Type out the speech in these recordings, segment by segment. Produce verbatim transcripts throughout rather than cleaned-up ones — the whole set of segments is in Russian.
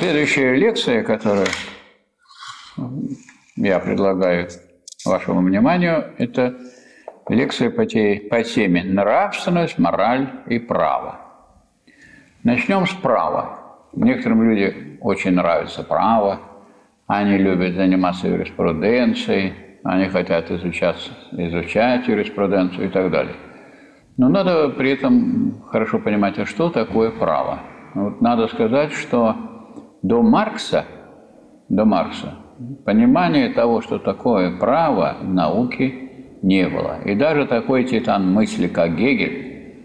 Следующая лекция, которую я предлагаю вашему вниманию, это лекция по, те, по теме «Нравственность, мораль и право». Начнем с права. Некоторым людям очень нравится право, они любят заниматься юриспруденцией, они хотят изучать, изучать юриспруденцию и так далее. Но надо при этом хорошо понимать, а что такое право. Вот надо сказать, что до Маркса, до Маркса понимания того, что такое право, в науке не было. И даже такой титан мысли, как Гегель,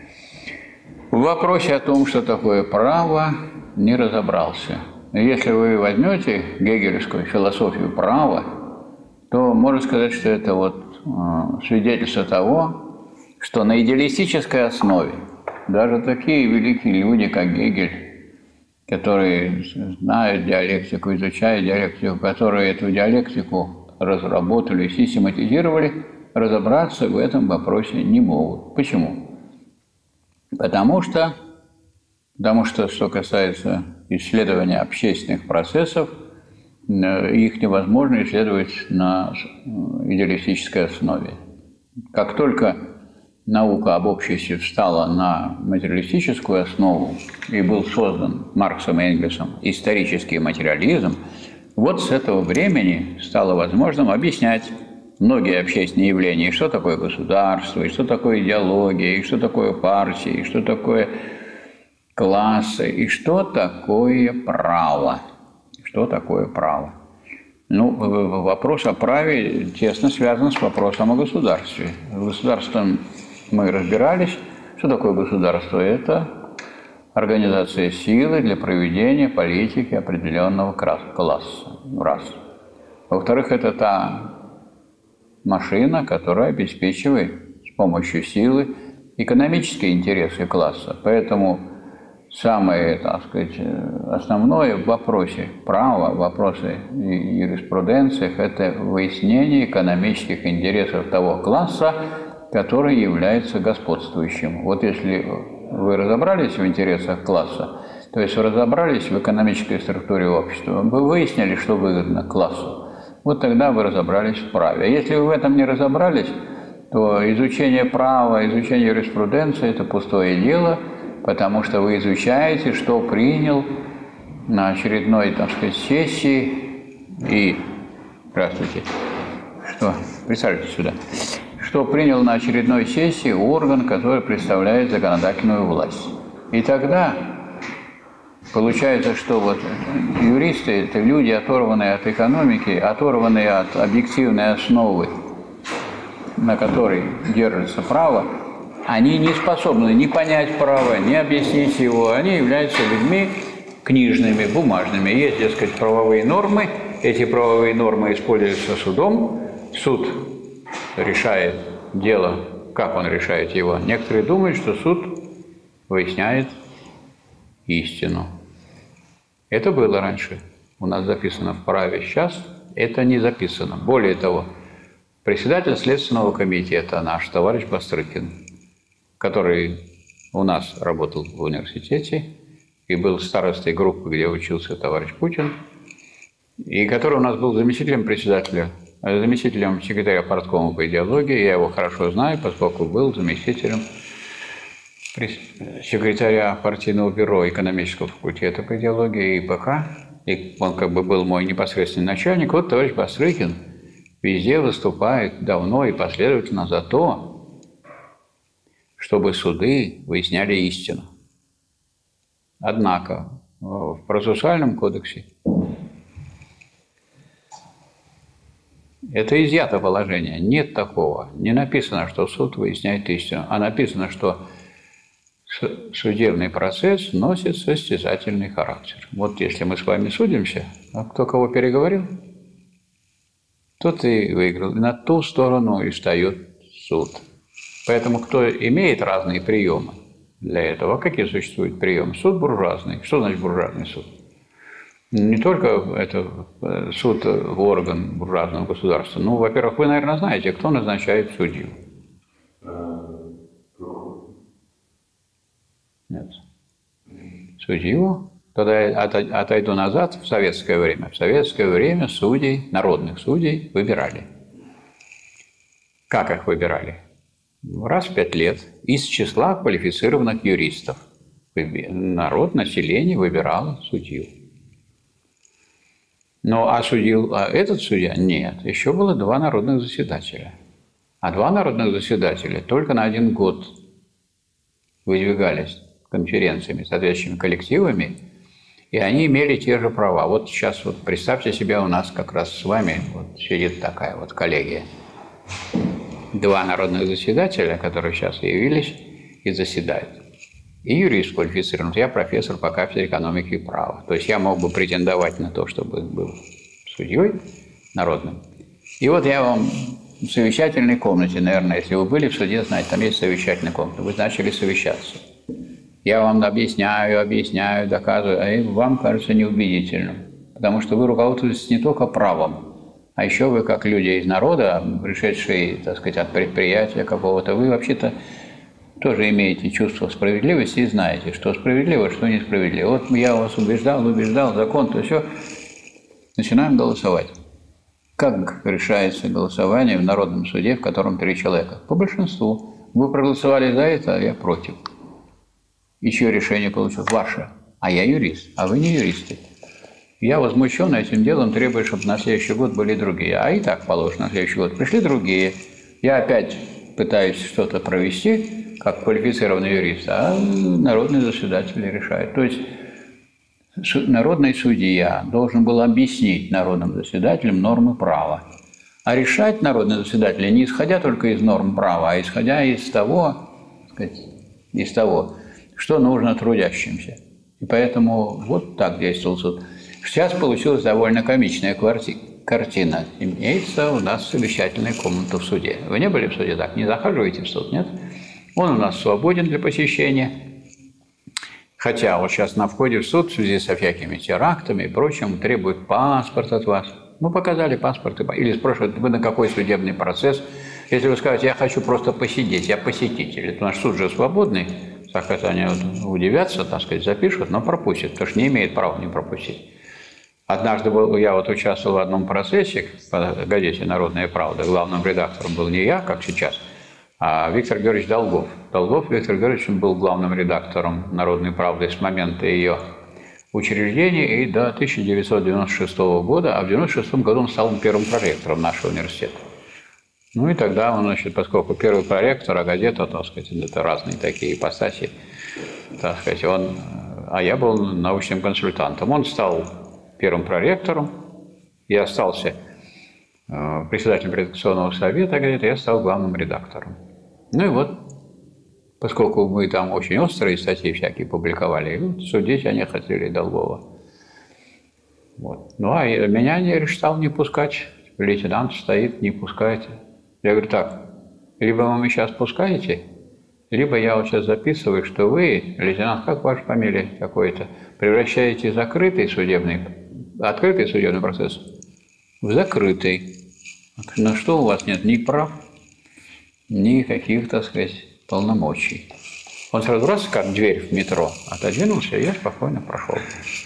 в вопросе о том, что такое право, не разобрался. Если вы возьмете гегелевскую философию права, то можно сказать, что это вот э, свидетельство того, что на идеалистической основе даже такие великие люди, как Гегель, которые знают диалектику, изучают диалектику, которые эту диалектику разработали, систематизировали, разобраться в этом вопросе не могут. Почему? Потому что, потому что, что касается исследования общественных процессов, их невозможно исследовать на идеалистической основе. Как только наука об обществе встала на материалистическую основу и был создан Марксом и Энгельсом исторический материализм, вот с этого времени стало возможным объяснять многие общественные явления, и что такое государство, и что такое идеология, и что такое партии, и что такое классы, и что такое право. Что такое право? Ну, вопрос о праве тесно связан с вопросом о государстве. В государстве мы разбирались. Что такое государство? Это организация силы для проведения политики определенного класса. Раз. Во-вторых, это та машина, которая обеспечивает с помощью силы экономические интересы класса. Поэтому самое, так сказать, основное в вопросе права, в вопросе юриспруденции – это выяснение экономических интересов того класса, который является господствующим. Вот если вы разобрались в интересах класса, то есть разобрались в экономической структуре общества, вы выяснили, что выгодно классу, вот тогда вы разобрались в праве. А если вы в этом не разобрались, то изучение права, изучение юриспруденции – это пустое дело, потому что вы изучаете, что принял на очередной, так сказать, сессии и, здравствуйте, что, присаживайтесь сюда, что принял на очередной сессии орган, который представляет законодательную власть. И тогда получается, что вот юристы – это люди, оторванные от экономики, оторванные от объективной основы, на которой держится право, они не способны ни понять право, ни объяснить его. Они являются людьми книжными, бумажными. Есть, дескать, правовые нормы. Эти правовые нормы используются судом. Суд решает дело. Как он решает его? Некоторые думают, что суд выясняет истину. Это было раньше. У нас записано в праве. Сейчас это не записано. Более того, председатель Следственного комитета, наш товарищ Бастрыкин, который у нас работал в университете и был старостой группы, где учился товарищ Путин, и который у нас был заместителем председателя, заместителем секретаря парткома по идеологии. Я его хорошо знаю, поскольку был заместителем секретаря партийного бюро экономического факультета по идеологии и ИПК. И он как бы был мой непосредственный начальник. Вот товарищ Бастрыкин везде выступает давно и последовательно за то, чтобы суды выясняли истину. Однако в процессуальном кодексе это изъято положение. Нет такого. Не написано, что суд выясняет истину, а написано, что судебный процесс носит состязательный характер. Вот если мы с вами судимся, а кто кого переговорил, тот и выиграл. И на ту сторону и встает суд. Поэтому кто имеет разные приемы для этого, какие существуют приемы? Суд буржуазный. Что значит буржуазный суд? Не только это суд в орган буржуазного государства. Ну, во-первых, вы, наверное, знаете, кто назначает судью. Нет. Судью Тогда я отойду назад в советское время. В советское время судей, народных судей выбирали. Как их выбирали? Раз в пять лет из числа квалифицированных юристов. Народ, население выбирало судью. Ну, а судил а этот судья? Нет. Еще было два народных заседателя. А два народных заседателя только на один год выдвигались конференциями, соответствующими коллективами, и они имели те же права. Вот сейчас вот представьте себе, у нас как раз с вами вот сидит такая вот коллегия. Два народных заседателя, которые сейчас явились и заседают. И юрист квалифицирован. Я профессор по кафедре экономики и права. То есть я мог бы претендовать на то, чтобы был судьей народным. И вот я вам в совещательной комнате, наверное, если вы были в суде, знаете, там есть совещательная комната. Вы начали совещаться. Я вам объясняю, объясняю, доказываю, а вам кажется неубедительным. Потому что вы руководствуетесь не только правом, а еще вы, как люди из народа, пришедшие, так сказать, от предприятия какого-то, вы вообще-то тоже имеете чувство справедливости и знаете, что справедливо, что несправедливо. Вот я вас убеждал, убеждал, закон, то все. Начинаем голосовать. Как решается голосование в народном суде, в котором три человека? По большинству. Вы проголосовали за это, а я против. И чье решение получилось? Ваше. А я юрист, а вы не юристы. Я возмущен этим делом, требую, чтобы на следующий год были другие. А и так положено, на следующий год пришли другие. Я опять пытаюсь что-то провести, как квалифицированный юрист, а народные заседатели решают. То есть народный судья должен был объяснить народным заседателям нормы права. А решать народные заседатели не исходя только из норм права, а исходя из того, так сказать, из того, что нужно трудящимся. И поэтому вот так действовал суд. Сейчас получилась довольно комичная картина. Имеется у нас совещательная комната в суде. Вы не были в суде так? Не захаживаете в суд, нет? Он у нас свободен для посещения. Хотя вот сейчас на входе в суд в связи со всякими терактами и прочим требует паспорт от вас. Ну, показали паспорт. Или спрашивают, вы на какой судебный процесс? Если вы скажете, я хочу просто посидеть, я посетитель. Это наш суд же свободный. Так это они удивятся, так сказать, запишут, но пропустят, потому что не имеет права не пропустить. Однажды был, я вот участвовал в одном процессе по газете «Народная правда». Главным редактором был не я, как сейчас, а Виктор Георгиевич Долгов. Долгов Виктор Георгиевич был главным редактором «Народной правды» с момента ее учреждения и до тысяча девятьсот девяносто шестого года, а в девяносто шестом году он стал первым проректором нашего университета. Ну и тогда он, значит, поскольку первый проректор, а газета, так сказать, это разные такие ипостаси, так сказать, он, а я был научным консультантом. Он стал первым проректором, я остался э, председателем редакционного совета газеты, я стал главным редактором. Ну и вот, поскольку мы там очень острые статьи всякие публиковали, вот, судить они хотели Долгова. Вот. Ну а меня не стал не пускать, лейтенант стоит, не пускайте. Я говорю, так, либо вы меня сейчас пускаете, либо я вот сейчас записываю, что вы, лейтенант, как ваша фамилия какой-то, превращаете закрытый судебный, открытый судебный процесс в закрытый. На что у вас нет ни прав, ни каких, так сказать, полномочий. Он сразу раз, как дверь в метро, отодвинулся, и я спокойно прошел.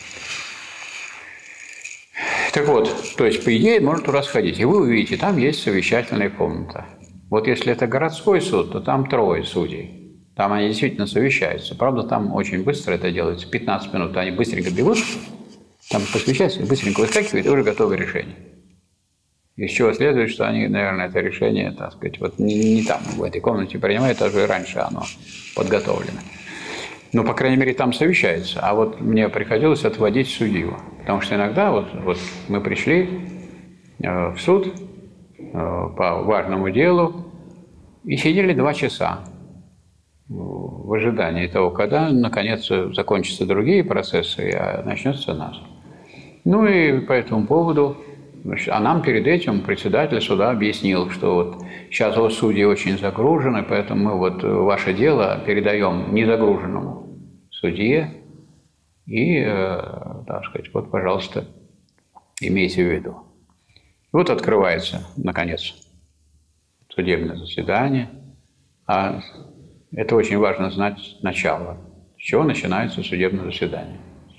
Так вот, то есть, по идее, можно туда сходить. И вы увидите, там есть совещательная комната. Вот если это городской суд, то там трое судей. Там они действительно совещаются. Правда, там очень быстро это делается. пятнадцать минут они быстренько бегут, там посвящаются, быстренько выскакивают, и уже готовое решение. Из чего следует, что они, наверное, это решение, так сказать, вот не, не там, в этой комнате принимают, а уже раньше оно подготовлено. Ну, по крайней мере, там совещается. А вот мне приходилось отводить судью. Потому что иногда вот, вот мы пришли э, в суд э, по важному делу и сидели два часа в ожидании того, когда, наконец, закончатся другие процессы, а начнется наш. Ну и по этому поводу, значит, а нам перед этим председатель суда объяснил, что вот сейчас вот судьи очень загружены, поэтому мы вот ваше дело передаем незагруженному судье, и, э, так сказать, вот, пожалуйста, имейте в виду. Вот открывается, наконец, судебное заседание, а это очень важно знать начало, с чего начинается судебное заседание, с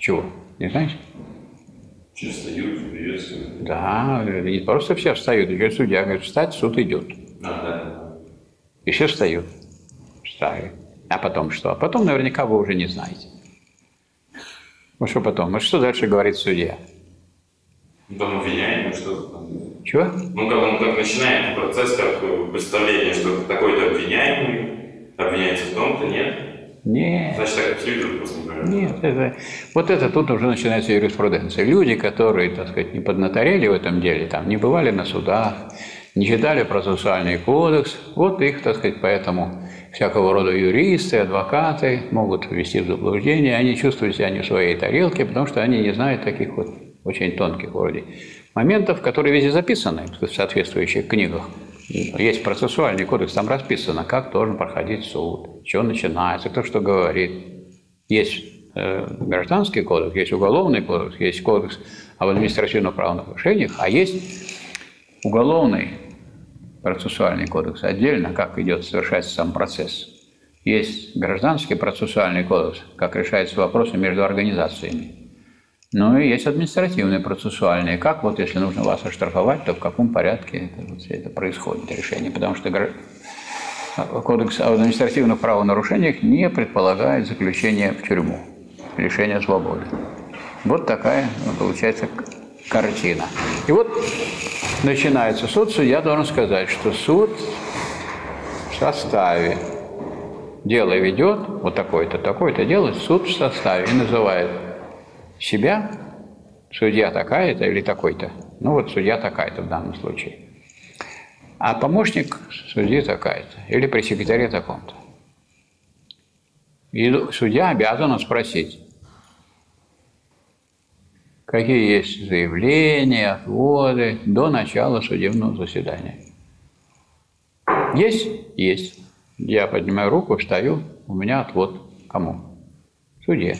Чего? Не знаете? Все встают, приветствуют. Да, не просто все встают, еще судья говорит, встать, суд идет. А, да. И все встают. Встали. А потом что? А потом наверняка вы уже не знаете. Ну что потом? Ну что дальше говорит судья? Ну, там обвиняемый что-то там. Чего? Ну, как он как начинает процесс, как представление, что такой-то обвиняемый обвиняется в том-то, нет? Нет. Значит, так все идут просто, например. Нет, это, вот это тут уже начинается юриспруденция. Люди, которые, так сказать, не поднаторели в этом деле, там, не бывали на судах, не читали процессуальный кодекс, вот их, так сказать, поэтому всякого рода юристы, адвокаты могут ввести в заблуждение, они чувствуют себя не в своей тарелке, потому что они не знают таких вот очень тонких вроде моментов, которые везде записаны в соответствующих книгах. Есть процессуальный кодекс, там расписано, как должен проходить суд, что начинается, кто что говорит. Есть э, гражданский кодекс, есть уголовный кодекс, есть кодекс об административных правонарушениях, а есть уголовный процессуальный кодекс отдельно, как идет, совершается сам процесс. Есть гражданский процессуальный кодекс, как решаются вопросы между организациями. Ну и есть административные процессуальные, как вот если нужно вас оштрафовать, то в каком порядке это, вот, это происходит решение. Потому что кодекс об административных правонарушениях не предполагает заключение в тюрьму, лишение свободы. Вот такая получается картина. И вот начинается суд, судья должен сказать, что суд в составе дело ведет, вот такое-то, такое-то дело, суд в составе и называет себя, судья такая-то или такой-то, ну вот судья такая-то в данном случае, а помощник судьи такая-то или при секретаре таком-то. И судья обязан спросить, какие есть заявления, отводы до начала судебного заседания. Есть? Есть. Я поднимаю руку, встаю, у меня отвод. Кому? Судье.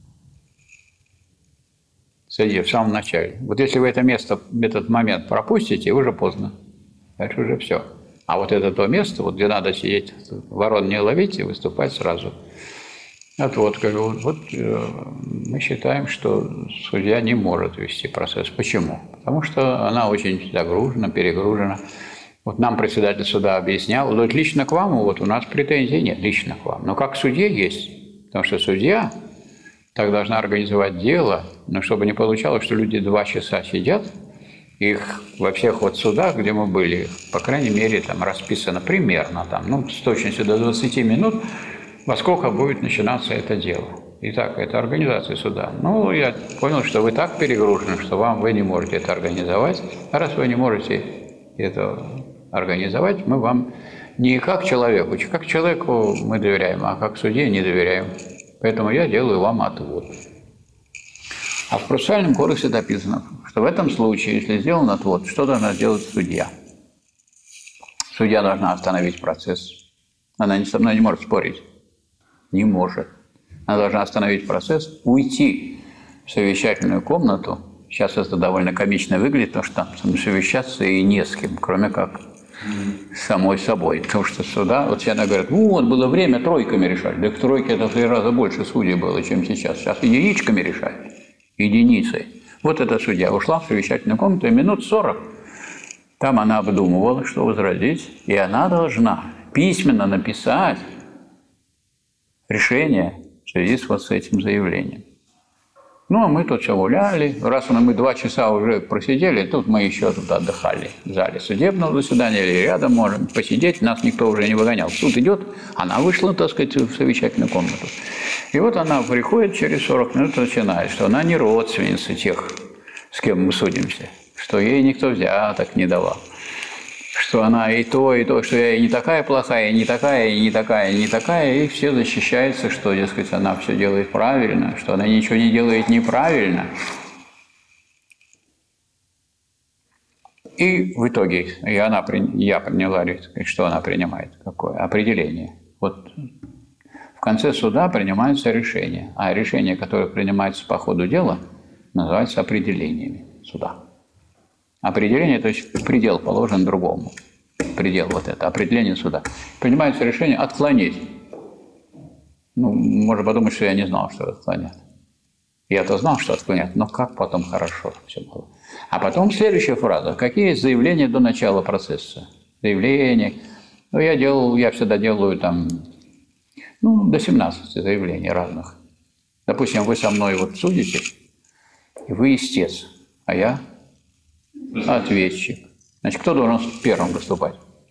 Судье в самом начале. Вот если вы это место, этот момент пропустите, уже поздно. Дальше уже все. А вот это то место, вот где надо сидеть, ворон не ловить и выступать сразу. Отвод, как вот, вот мы считаем, что судья не может вести процесс. Почему? Потому что она очень загружена, перегружена. Вот нам председатель суда объяснял, вот лично к вам, вот у нас претензий нет, лично к вам. Но как к судье есть. Потому что судья так должна организовать дело, но чтобы не получалось, что люди два часа сидят, их во всех вот судах, где мы были, по крайней мере, там расписано примерно, там, ну, с точностью до двадцати минут, во сколько будет начинаться это дело. Итак, это организация суда. Ну, я понял, что вы так перегружены, что вам вы не можете это организовать. А раз вы не можете это организовать, мы вам не как человеку, как человеку мы доверяем, а как судье не доверяем. Поэтому я делаю вам отвод. А в процессуальном кодексе написано, что в этом случае, если сделан отвод, что должна сделать судья? Судья должна остановить процесс. Она со мной не может спорить. Не может. Она должна остановить процесс, уйти в совещательную комнату. Сейчас это довольно комично выглядит, потому что там совещаться и не с кем, кроме как с самой собой. Потому что суда, вот все она говорит, вот, было время тройками решать. Да к тройке это в три раза больше судей было, чем сейчас. Сейчас единичками решают. Единицей. Вот эта судья ушла в совещательную комнату, и минут сорок там она обдумывала, что возразить, и она должна письменно написать решение в связи с вот с этим заявлением. Ну, а мы тут все гуляли. Раз мы два часа уже просидели, тут мы еще тут отдыхали в зале судебного заседания или рядом можем посидеть. Нас никто уже не выгонял. Суд идет, она вышла, так сказать, в совещательную комнату. И вот она приходит через сорок минут и начинает, что она не родственница тех, с кем мы судимся, что ей никто взяток не давал, что она и то, и то, что я и не такая плохая, и не такая, и не такая, и не такая, и все защищаются, что, дескать, она все делает правильно, что она ничего не делает неправильно. И в итоге и она, я приняла, что она принимает, какое определение. Вот в конце суда принимаются решения, а решения, которые принимаются по ходу дела, называются определениями суда. Определение, то есть предел положен другому. Предел вот это, определение суда. Принимается решение отклонить. Ну, можно подумать, что я не знал, что отклонять. Я-то знал, что отклоняют, но как потом хорошо все было. А потом следующая фраза. Какие есть заявления до начала процесса? Заявления. Ну, я делал, я всегда делаю там, ну, до семнадцати заявлений разных. Допустим, вы со мной вот судите, и вы истец, а я ответчик. Значит, кто должен первым выступать?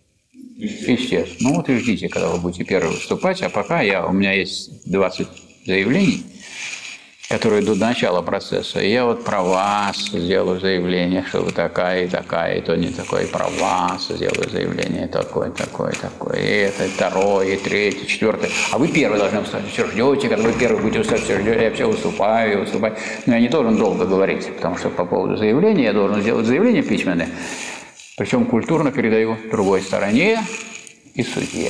Истец. Ну вот и ждите, когда вы будете первым выступать, а пока я, у меня есть двадцать заявлений, которые идут до начала процесса. И я вот про вас сделаю заявление, что вы такая и такая, и то не такое, и про вас сделаю заявление, такое, такое, такое, и это, и второе, и третье, и четвертое. А вы первый должны встать. Все ждете, когда вы первый будете встать, все ждете, я все выступаю, и выступаю. Но я не должен долго говорить, потому что по поводу заявления я должен сделать заявление письменное, причем культурно передаю другой стороне и судье.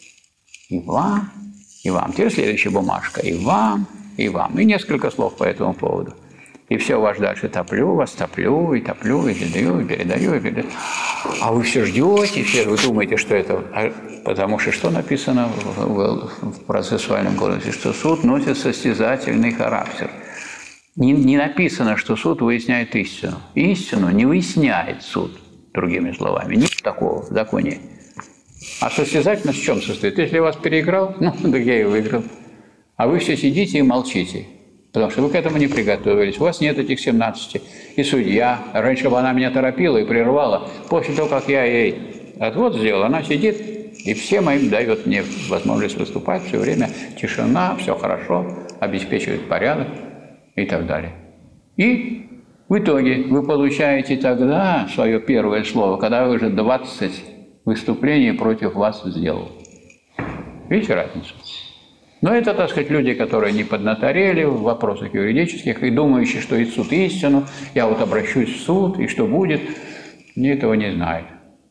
И вам, и вам. Теперь следующая бумажка. И вам, и вам. И несколько слов по этому поводу. И все вас дальше топлю, вас топлю, и топлю, и передаю, и передаю, и передаю. А вы все ждете, все вы думаете, что это... Потому что что написано в, в, в процессуальном кодексе? Что суд носит состязательный характер. Не, не написано, что суд выясняет истину. Истину не выясняет суд, другими словами. Нет такого в законе. А состязательность в чем состоит? Если я вас переиграл, ну, так я и выиграл. А вы все сидите и молчите, потому что вы к этому не приготовились. У вас нет этих семнадцати. И судья, раньше бы она меня торопила и прервала, после того, как я ей отвод сделал, она сидит и всем моим дает мне возможность выступать, все время тишина, все хорошо, обеспечивает порядок и так далее. И в итоге вы получаете тогда свое первое слово, когда вы уже двадцать выступлений против вас сделал. Видите разницу? Но это, так сказать, люди, которые не поднаторели в вопросах юридических и думающие, что и суд истину, я вот обращусь в суд, и что будет, ни этого не знают.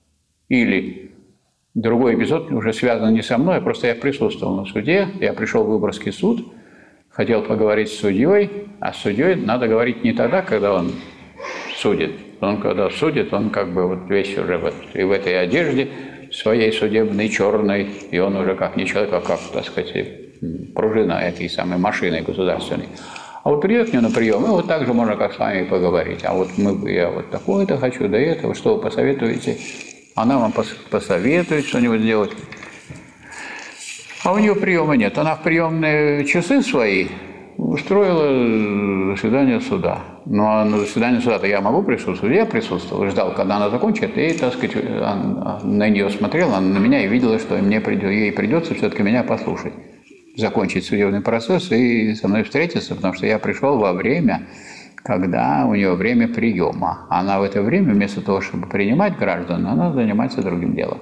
Или другой эпизод уже связан не со мной, просто я присутствовал на суде, я пришел в Выборгский суд, хотел поговорить с судьей, а с судьей надо говорить не тогда, когда он судит. Он когда судит, он как бы вот весь уже вот и в этой одежде своей судебной, черной, и он уже как не человек, а как, так сказать, пружина этой самой машины государственной. А вот придет к нему на прием, и вот так же можно как с вами поговорить. А вот мы, я вот такое-то хочу, да этого, что вы посоветуете? Она вам посоветует что-нибудь сделать. А у нее приема нет. Она в приемные часы свои устроила заседание суда. Ну, а на заседании суда-то я могу присутствовать? Я присутствовал, ждал, когда она закончит, и, так сказать, на нее смотрела, она на меня и видела, что мне придет, ей придется все-таки меня послушать, закончить судебный процесс и со мной встретиться, потому что я пришел во время, когда у нее время приема. Она в это время, вместо того, чтобы принимать граждан, она занимается другим делом.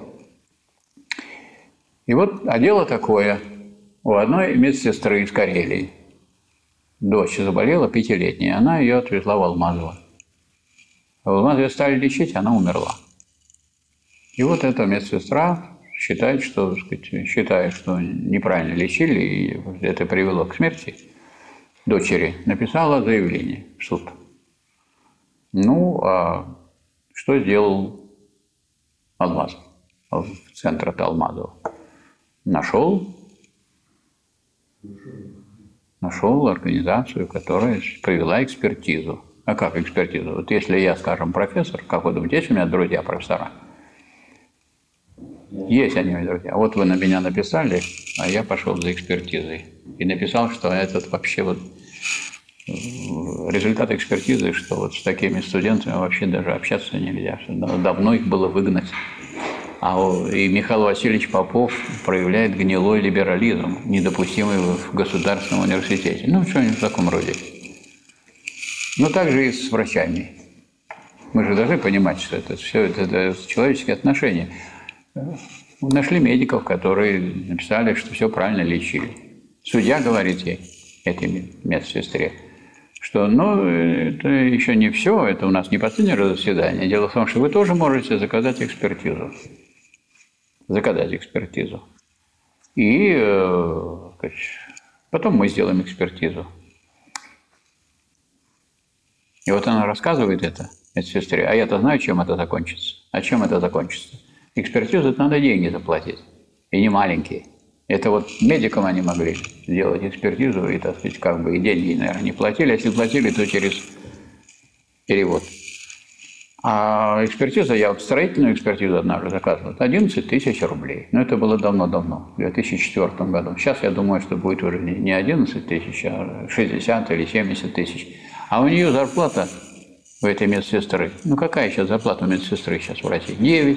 И вот, а дело такое, у одной медсестры из Карелии, дочь заболела, пятилетняя, она ее отвезла в Алмазово. В Алмазове стали лечить, она умерла. И вот эта медсестра считает, что, так сказать, считает, что неправильно лечили, и это привело к смерти дочери, написала заявление в суд. Ну, а что сделал Алмазов, центр от Алмазова? Нашел Нашел организацию, которая провела экспертизу. А как экспертизу? Вот если я, скажем, профессор, как вы думаете, есть у меня друзья профессора? Есть они, мои друзья. Вот вы на меня написали, а я пошел за экспертизой. И написал, что этот вообще вот результат экспертизы, что вот с такими студентами вообще даже общаться нельзя. Что давно их было выгнать. А и Михаил Васильевич Попов проявляет гнилой либерализм, недопустимый в государственном университете. Ну, что-нибудь в таком роде. Но также и с врачами. Мы же должны понимать, что это все это, это человеческие отношения. Нашли медиков, которые написали, что все правильно лечили. Судья говорит ей, этой медсестре, что ну, это еще не все, это у нас не последнее заседание. Дело в том, что вы тоже можете заказать экспертизу. Заказать экспертизу. И э, потом мы сделаем экспертизу. И вот она рассказывает это медсестре, а я-то знаю, чем это закончится. А чем это закончится? Экспертизу это надо деньги заплатить. И не маленькие. Это вот медикам они могли сделать экспертизу и, так сказать, как бы и деньги, наверное, не платили. А если платили, то через перевод. А экспертиза, я вот строительную экспертизу однажды заказывал, одиннадцать тысяч рублей. Но это было давно-давно, в две тысячи четвёртом году. Сейчас я думаю, что будет уже не одиннадцать тысяч, а шестьдесят или семьдесят тысяч. А у нее зарплата, у этой медсестры, ну какая сейчас зарплата у медсестры сейчас в России? девять.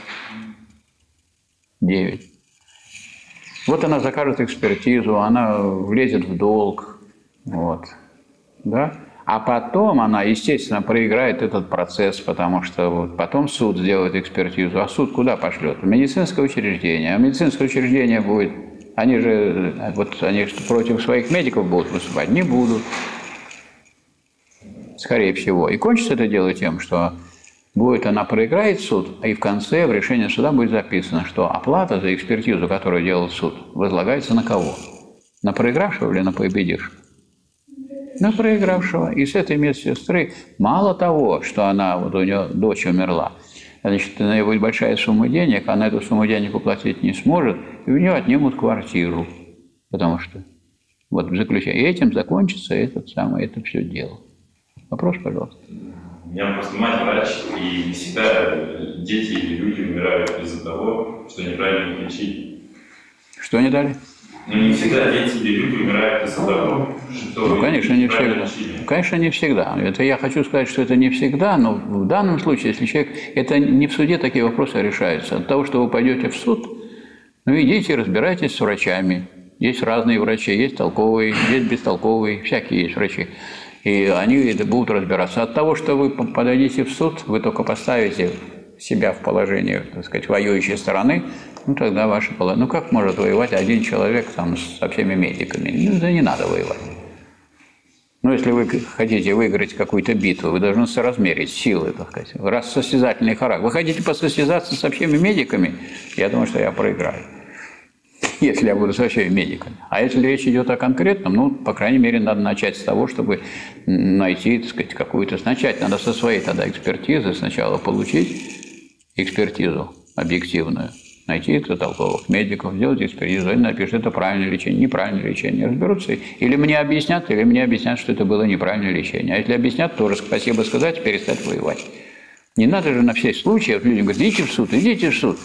девять. Вот она закажет экспертизу, она влезет в долг, вот, да? А потом она, естественно, проиграет этот процесс, потому что вот потом суд сделает экспертизу. А суд куда пошлет? В медицинское учреждение. А медицинское учреждение будет... Они же, вот, они против своих медиков будут выступать? Не будут. Скорее всего. И кончится это дело тем, что будет она проиграет суд, и в конце в решении суда будет записано, что оплата за экспертизу, которую делал суд, возлагается на кого? На проигравшего или на победившего? На проигравшего. И с этой медсестры мало того, что она, вот у нее дочь умерла, значит, на нее будет большая сумма денег, она эту сумму денег уплатить не сможет, и у нее отнимут квартиру. Потому что вот в заключении. И этим закончится этот самый, это все дело. Вопрос, пожалуйста. У меня просто мать врач, и не всегда дети или люди умирают из-за того, что неправильно лечили. Что не дали? Ну, не всегда дети или люди умирают из-за того, что... Ну, конечно, не всегда. Конечно, не всегда. Это я хочу сказать, что это не всегда, но в данном случае, если человек... Это не в суде такие вопросы решаются. От того, что вы пойдете в суд, ну, идите, разбирайтесь с врачами. Есть разные врачи, есть толковые, есть бестолковые, всякие есть врачи. И они будут разбираться. От того, что вы подадите в суд, вы только поставите себя в положение, так сказать, воюющей стороны, ну, тогда ваше положение. Ну, как может воевать один человек там со всеми медиками? Ну, да не надо воевать. Ну, если вы хотите выиграть какую-то битву, вы должны соразмерить силы, так сказать. Раз состязательный характер. Вы хотите посостязаться со всеми медиками, я думаю, что я проиграю. Если я буду со всеми медиками. А если речь идет о конкретном, ну, по крайней мере, надо начать с того, чтобы найти, так сказать, какую-то... Начать надо со своей тогда экспертизы сначала получить экспертизу объективную, найти толковых медиков, сделать экспертизу, они напишут, это правильное лечение, неправильное лечение, разберутся. Или мне объяснят, или мне объяснят, что это было неправильное лечение. А если объяснят, тоже спасибо сказать, перестать воевать. Не надо же на все случаи, вот люди говорят, идите в суд, идите в суд.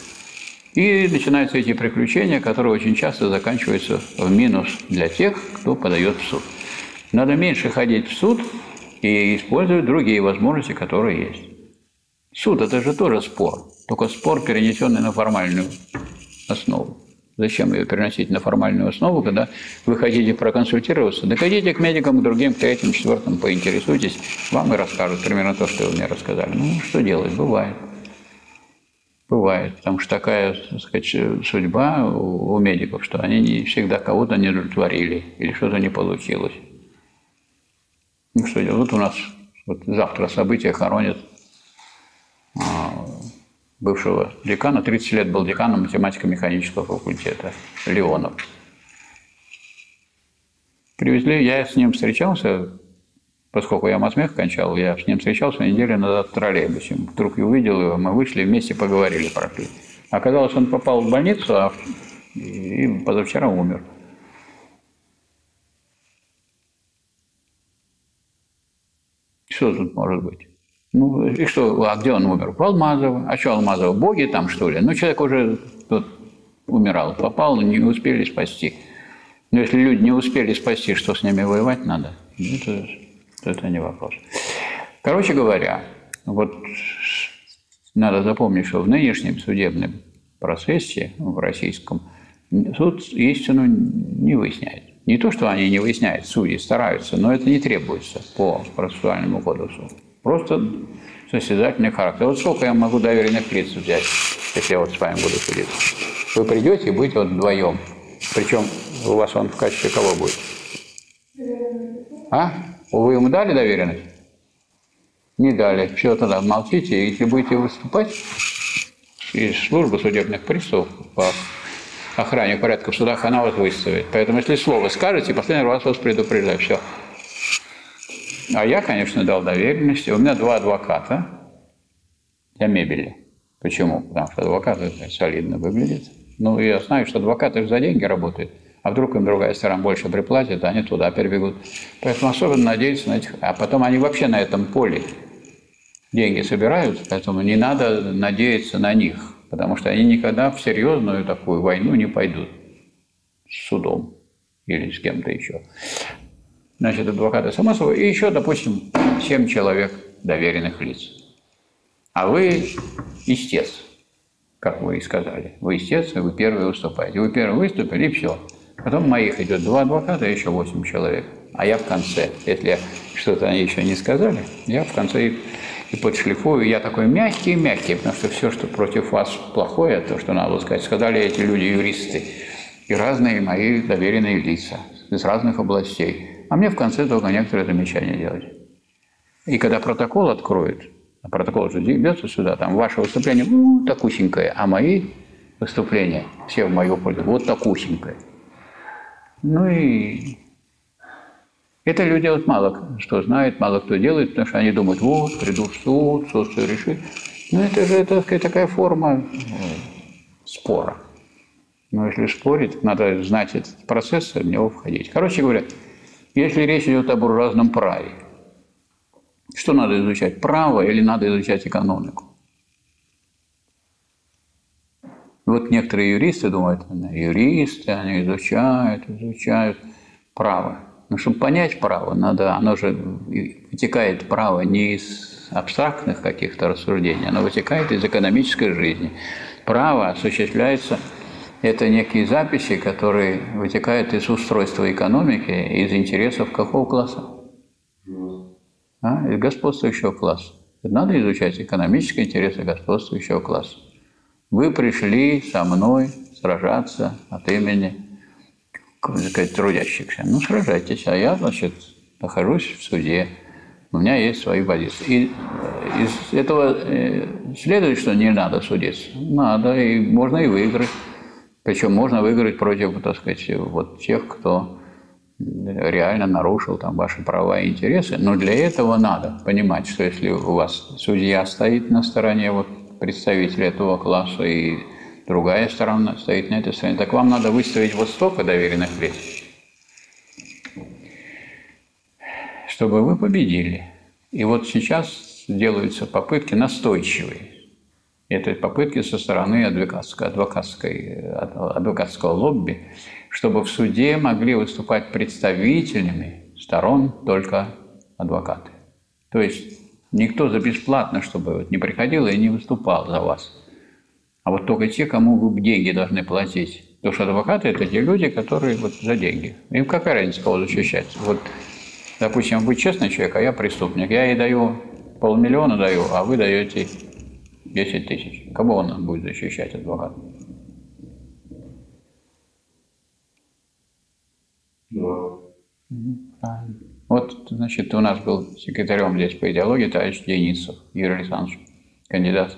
И начинаются эти приключения, которые очень часто заканчиваются в минус для тех, кто подает в суд. Надо меньше ходить в суд и использовать другие возможности, которые есть. Суд – это же тоже спор, только спор, перенесенный на формальную основу. Зачем ее переносить на формальную основу, когда вы хотите проконсультироваться? Да ходите к медикам, к другим, к третьим, четвертым, поинтересуйтесь, вам и расскажут примерно то, что вы мне рассказали. Ну, что делать? Бывает. Бывает, потому что такая, так сказать, судьба у медиков, что они не всегда кого-то не удовлетворили или что-то не получилось. Ну что делать? Вот у нас вот завтра события хоронят а, бывшего декана, тридцать лет был деканом математико-механического факультета, Леонов. Привезли, я с ним встречался, поскольку я матмех кончал, я с ним встречался неделю назад в троллейбусе. Вдруг я увидел его, мы вышли вместе, поговорили про это. Оказалось, он попал в больницу, а и позавчера умер. Что тут может быть? Ну, и что, а где он умер? В Алмазово. А что Алмазово? Боги там, что ли? Ну, человек уже тут умирал, попал, не успели спасти. Но если люди не успели спасти, что с ними воевать надо? Это... Это не вопрос. Короче говоря, вот надо запомнить, что в нынешнем судебном процессе, в российском, суд истину не выясняет. Не то, что они не выясняют, судьи стараются, но это не требуется по процессуальному кодексу. Просто состязательный характер. Вот сколько я могу доверенных лиц взять, если я вот с вами буду судиться? Вы придете и будете вот вдвоем. Причем у вас он в качестве кого будет? А? Вы ему дали доверенность? Не дали. Все, тогда молчите. Если будете выступать из службы судебных приставов по охране порядка в судах, она вас выставит. Поэтому, если слово скажете, последний раз вас предупреждаю. Все. А я, конечно, дал доверенность. У меня два адвоката для мебели. Почему? Потому что адвокат солидно выглядит. Ну, я знаю, что адвокаты же за деньги работают. А вдруг им другая сторона больше приплатит, они туда перебегут. Поэтому особенно надеяться на этих... А потом они вообще на этом поле деньги собирают, поэтому не надо надеяться на них, потому что они никогда в серьезную такую войну не пойдут с судом или с кем-то еще. Значит, адвокаты само собой. И еще, допустим, семь человек доверенных лиц. А вы истец, как вы и сказали. Вы истец, и вы первые выступаете. Вы первые выступили, и все. Потом моих идет два адвоката и еще восемь человек. А я в конце. Если что-то они еще не сказали, я в конце их и подшлифую. Я такой мягкий-мягкий, потому что все, что против вас плохое, то, что надо сказать, сказали эти люди-юристы. И разные мои доверенные лица из разных областей. А мне в конце только некоторые замечания делать. И когда протокол откроют, а протокол же берется сюда, там ваше выступление ну, такусенькое, а мои выступления все в мою пользу вот такусенькое. Ну и это люди вот мало что знают, мало кто делает, потому что они думают, вот, приду в суд, суд все решит. Но это же это, такая форма спора. Но если спорить, надо знать этот процесс, в него входить. Короче говоря, если речь идет о буржуазном праве, что надо изучать, право или надо изучать экономику? Вот некоторые юристы думают, юристы, они изучают, изучают право. Но чтобы понять право, надо, оно же вытекает право не из абстрактных каких-то рассуждений, оно вытекает из экономической жизни. Право осуществляется, это некие записи, которые вытекают из устройства экономики, из интересов какого класса? А? Из господствующего класса. Надо изучать экономические интересы господствующего класса. Вы пришли со мной сражаться от имени, так сказать, трудящихся. Ну, сражайтесь, а я, значит, нахожусь в суде. У меня есть свои позиции. И из этого следует, что не надо судиться. Надо, и можно и выиграть. Причем можно выиграть против, так сказать, вот тех, кто реально нарушил там ваши права и интересы. Но для этого надо понимать, что если у вас судья стоит на стороне вот, представителя этого класса и другая сторона стоит на этой стороне, так вам надо выставить вот столько доверенных лиц, чтобы вы победили. И вот сейчас делаются попытки настойчивые. Это попытки со стороны адвокатской, адвокатской, адвокатского лобби, чтобы в суде могли выступать представителями сторон только адвокаты. То есть никто за бесплатно, чтобы не приходил и не выступал за вас. А вот только те, кому вы деньги должны платить. Потому что адвокаты – это те люди, которые вот за деньги. Им какая разница, кого защищать? Вот, допустим, вы честный человек, а я преступник. Я ей даю полмиллиона, даю, а вы даете десять тысяч. Кого он будет защищать, адвокат? Да. Вот, значит, у нас был секретарем здесь по идеологии товарищ Денисов Юрий Александрович, кандидат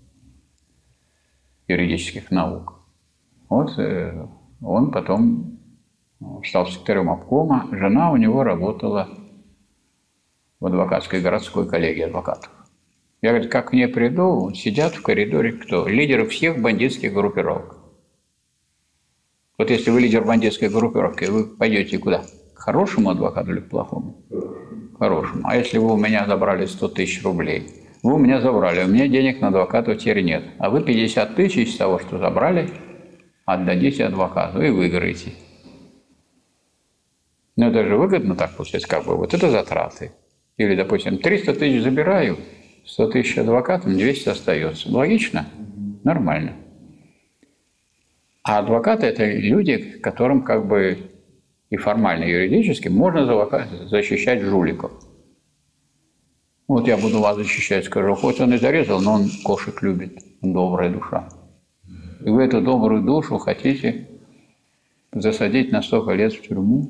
юридических наук. Вот э, он потом стал секретарем обкома, жена у него работала в адвокатской городской коллегии адвокатов. Я говорю, как к ней приду, сидят в коридоре кто? Лидеры всех бандитских группировок. Вот если вы лидер бандитской группировки, вы пойдете куда? К хорошему адвокату или к плохому? К хорошему. А если вы у меня забрали сто тысяч рублей? Вы у меня забрали, у меня денег на адвоката теперь нет. А вы пятьдесят тысяч из того, что забрали, отдадите адвокату и выиграете. Но это же выгодно так получается, как бы вот это затраты. Или, допустим, триста тысяч забираю, сто тысяч адвокатам, двести остается. Логично? Нормально. А адвокаты – это люди, которым как бы и формально, и юридически можно защищать жуликов. Вот я буду вас защищать, скажу, хоть он и зарезал, но он кошек любит, он добрая душа. И вы эту добрую душу хотите засадить на столько лет в тюрьму?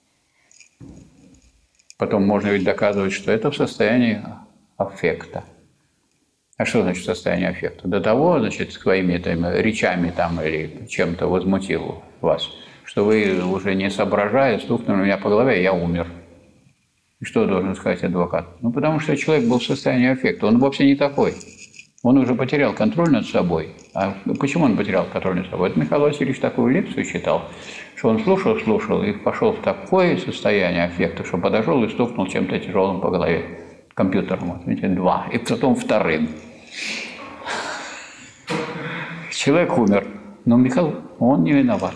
Потом можно ведь доказывать, что это в состоянии аффекта. А что значит состояние аффекта? До того, значит, своими там, речами там, или чем-то возмутил вас, что вы уже не соображая, стукнули меня по голове, и я умер. И что должен сказать адвокат? Ну, потому что человек был в состоянии аффекта, он вовсе не такой. Он уже потерял контроль над собой. А почему он потерял контроль над собой? Это Михаил Васильевич такую лекцию читал, что он слушал, слушал и пошел в такое состояние аффекта, что подошел и стукнул чем-то тяжелым по голове. Компьютером, вот, видите, два. И потом вторым. Человек умер. Но Михаил, он не виноват.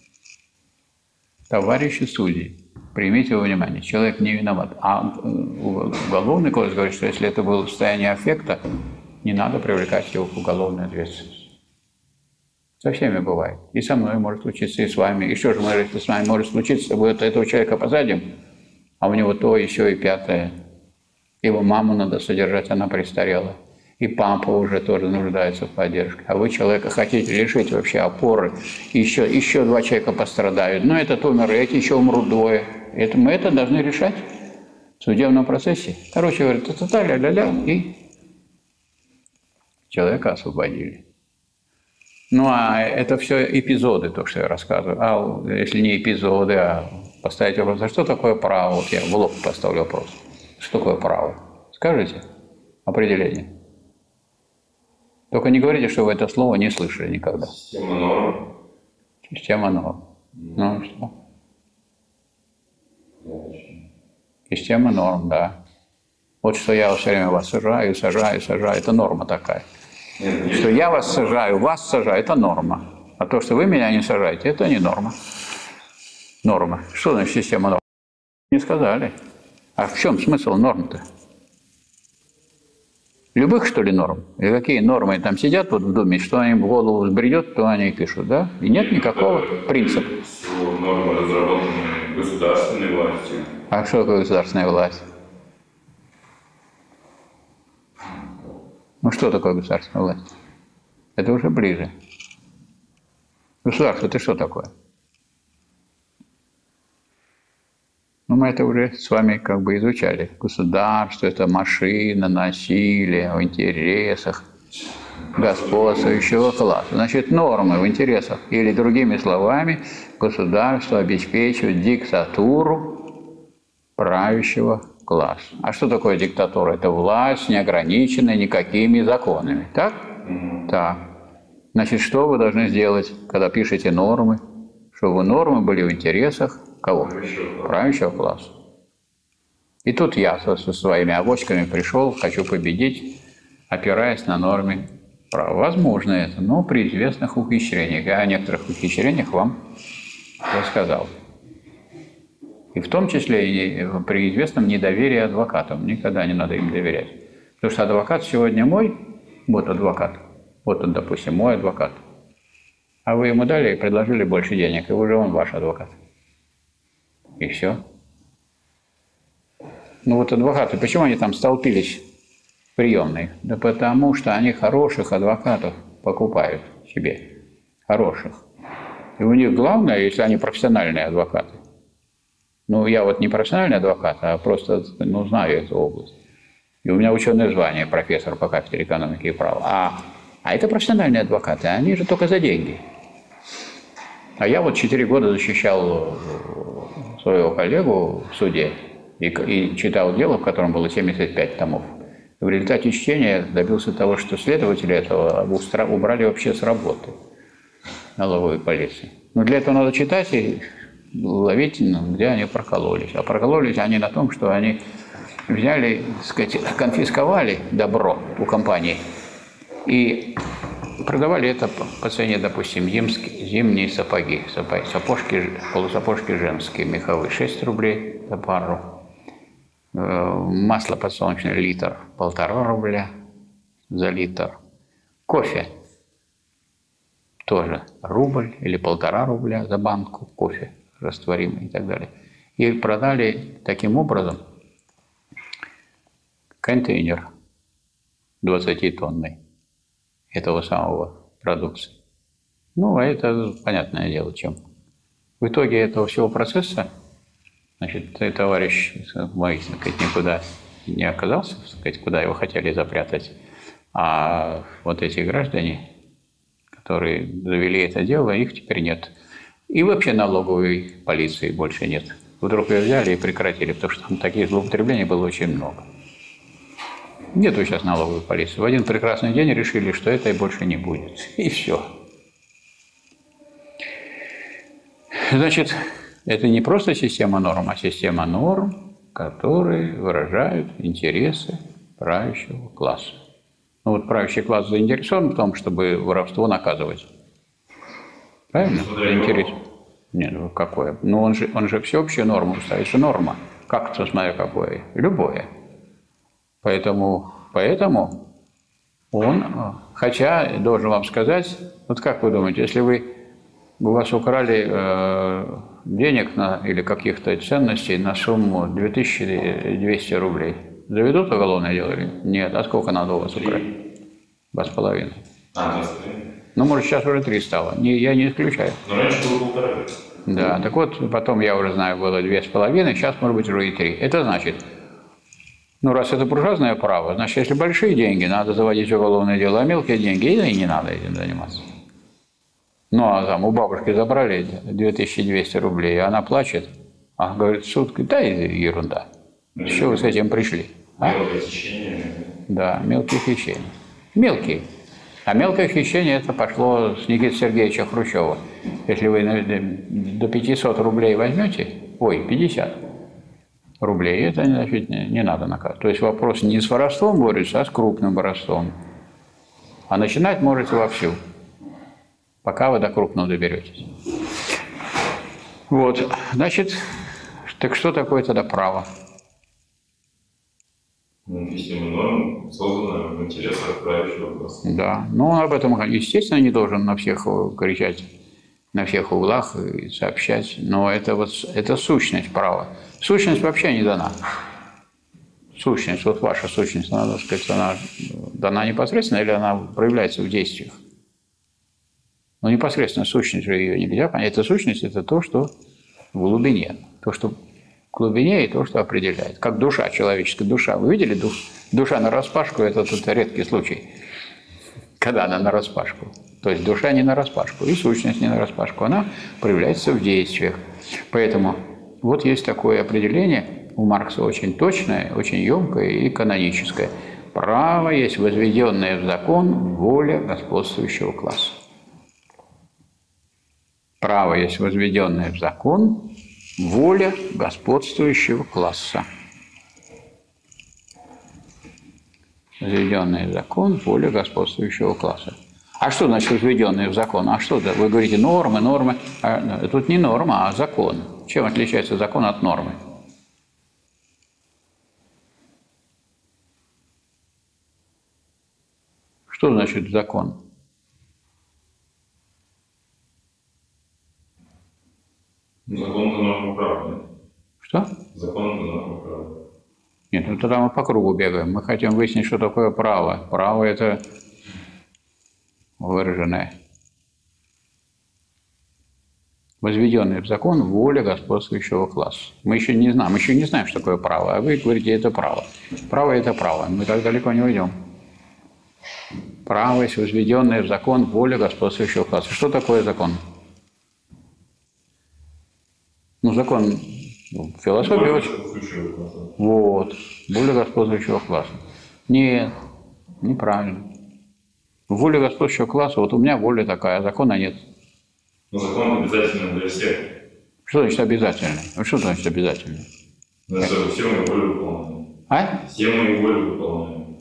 Товарищи судьи, примите во внимание, человек не виноват. А уголовный кодекс говорит, что если это было состояние аффекта, не надо привлекать его к уголовной ответственности. Со всеми бывает. И со мной может случиться, и с вами. И что же, если с вами может случиться, вот этого человека посадим, а у него то, еще и пятое. Его маму надо содержать, она престарела. И папа уже тоже нуждается в поддержке. А вы человека хотите лишить вообще опоры. Еще, еще два человека пострадают. Но этот умер, и эти еще умрут двое. Это, мы это должны решать в судебном процессе. Короче, говорят, та-та-та, ля-ля-ля, и человека освободили. Ну, а это все эпизоды, то, что я рассказываю. А если не эпизоды, а поставить вопрос, а что такое право? Вот я в лоб поставлю вопрос. Что такое право? Скажите определение. Только не говорите, что вы это слово не слышали никогда. Система норм. Система норм. Ну что? Система норм, да. Вот что я все время вас сажаю, сажаю, сажаю. Это норма такая. Нет, нет. Что я вас сажаю, вас сажаю, это норма. А то, что вы меня не сажаете, это не норма. Норма. Что значит система норм? Не сказали. А в чем смысл норм-то? Любых, что ли, норм? И какие нормы там сидят вот в Думе, что они в голову взбредет, то они и пишут, да? И нет никакого принципа. Нормы разработаны государственной властью. А что такое государственная власть? Ну что такое государственная власть? Это уже ближе. Государство, это что такое? Ну, мы это уже с вами как бы изучали. Государство – это машина, насилие в интересах господствующего класса. Значит, нормы в интересах. Или, другими словами, государство обеспечивает диктатуру правящего класса. А что такое диктатура? Это власть, не ограниченная никакими законами. Так? Mm-hmm. Так. Значит, что вы должны сделать, когда пишете нормы? Чтобы нормы были в интересах кого? Правящего, Правящего класса. И тут я со, со своими авоськами пришел, хочу победить, опираясь на нормы права. Возможно это, но при известных ухищрениях. Я о некоторых ухищрениях вам рассказал. И в том числе и при известном недоверии адвокатам. Никогда не надо им доверять. Потому что адвокат сегодня мой, вот адвокат, вот он, допустим, мой адвокат. А вы ему дали и предложили больше денег, и уже он ваш адвокат. И все. Ну вот адвокаты, почему они там столпились в приемной? Да потому что они хороших адвокатов покупают себе. Хороших. И у них главное, если они профессиональные адвокаты. Ну, я вот не профессиональный адвокат, а просто ну, знаю эту область. И у меня ученое звание, профессор по кафедре экономики и права. А, а это профессиональные адвокаты, они же только за деньги. А я вот четыре года защищал своего коллегу в суде и, и читал дело, в котором было семьдесят пять томов. И в результате чтения добился того, что следователи этого убрали вообще с работы налоговой полиции. Но для этого надо читать и ловить, где они прокололись. А прокололись они на том, что они взяли, так сказать, конфисковали добро у компании и продавали это по цене, допустим, зимские, зимние сапоги, сапожки, полусапожки женские, меховые, шесть рублей за пару. Масло подсолнечное литр, полтора рубля за литр. Кофе тоже рубль или полтора рубля за банку кофе растворимый и так далее. И продали таким образом контейнер двадцатитонный этого самого продукции. Ну, а это понятное дело, чем. В итоге этого всего процесса, значит, товарищ мой, так сказать, никуда не оказался, так сказать, куда его хотели запрятать, а вот эти граждане, которые завели это дело, их теперь нет. И вообще налоговой полиции больше нет. Вдруг ее взяли и прекратили, потому что там таких злоупотреблений было очень много. Нету сейчас налоговой полиции. В один прекрасный день решили, что это и больше не будет. И все. Значит, это не просто система норм, а система норм, которые выражают интересы правящего класса. Ну вот правящий класс заинтересован в том, чтобы воровство наказывать. Правильно? Интерес. Нет, ну какое? Ну он же, он же всеобщая норма, ставится норма. Как это, смотря какое? Любое. Поэтому, поэтому он, хотя, должен вам сказать, вот как вы думаете, если вы, у вас украли э, денег на, или каких-то ценностей на сумму две тысячи двести рублей, заведут уголовное дело или нет? А сколько надо у вас украсть? Два с половиной. А, два с половиной. Ну, может, сейчас уже три стало. Не, я не исключаю. Но раньше было полтора. Да, так вот, потом, я уже знаю, было две с половиной, сейчас, может быть, уже и три. Это значит, ну, раз это буржуазное право, значит, если большие деньги, надо заводить уголовное дело, а мелкие деньги, и не надо этим заниматься. Ну, а там у бабушки забрали две тысячи двести рублей, и она плачет, а говорит, суд, да, ерунда. С чего вы с этим пришли? А? Мелкое хищение. Да, мелкие хищения. Мелкие. А мелкое хищение это пошло с Никиты Сергеевича Хрущева. Если вы до пятисот рублей возьмете, ой, пятьдесят рублей, это значит, не, не надо наказывать. То есть вопрос не с воровством борется, а с крупным воровством. А начинать можете вовсю, пока вы до крупного доберетесь. Вот, значит, так что такое тогда право? Система норм создана в интересах правящего класса. Да, но он об этом, естественно, не должен на всех кричать, на всех углах и сообщать, но это вот это сущность права. Сущность вообще не дана. Сущность, вот ваша сущность, она, так сказать, она дана непосредственно или она проявляется в действиях? Но непосредственно сущность же ее нельзя понять. Это сущность – это то, что в глубине, то, что в глубине и то, что определяет. Как душа, человеческая душа. Вы видели душ? Душа нараспашку – это, это редкий случай, когда она нараспашку. То есть душа не нараспашку, и сущность не нараспашку. Она проявляется в действиях. Поэтому вот есть такое определение у Маркса очень точное, очень емкое и каноническое. Право есть возведенное в закон воля господствующего класса. Право есть возведенное в закон воля господствующего класса. Возведенный в закон воля господствующего класса. А что значит возведенный в закон? А что это? Вы говорите нормы, нормы. А, тут не норма, а закон. Чем отличается закон от нормы? Что значит закон? Закон – это норма права. Что? Закон – это норма права. Нет, ну тогда мы по кругу бегаем. Мы хотим выяснить, что такое право. Право – это выраженное, возведенное в закон воля господствующего класса. Мы еще не знаем, мы еще не знаем, что такое право, а вы говорите, это право. Право – это право. Мы так далеко не уйдем. Право есть возведенное в закон воля господствующего класса. Что такое закон? Ну, закон, ну, философия очень... Вот, воля господствующего класса. Нет, неправильно. Воля господствующего класса, вот у меня воля такая, а закона нет. Но закон обязательно для всех. Что значит обязательно? Что значит обязательно? Ну, что все мои воли выполняем. А? Все мои воли выполняем.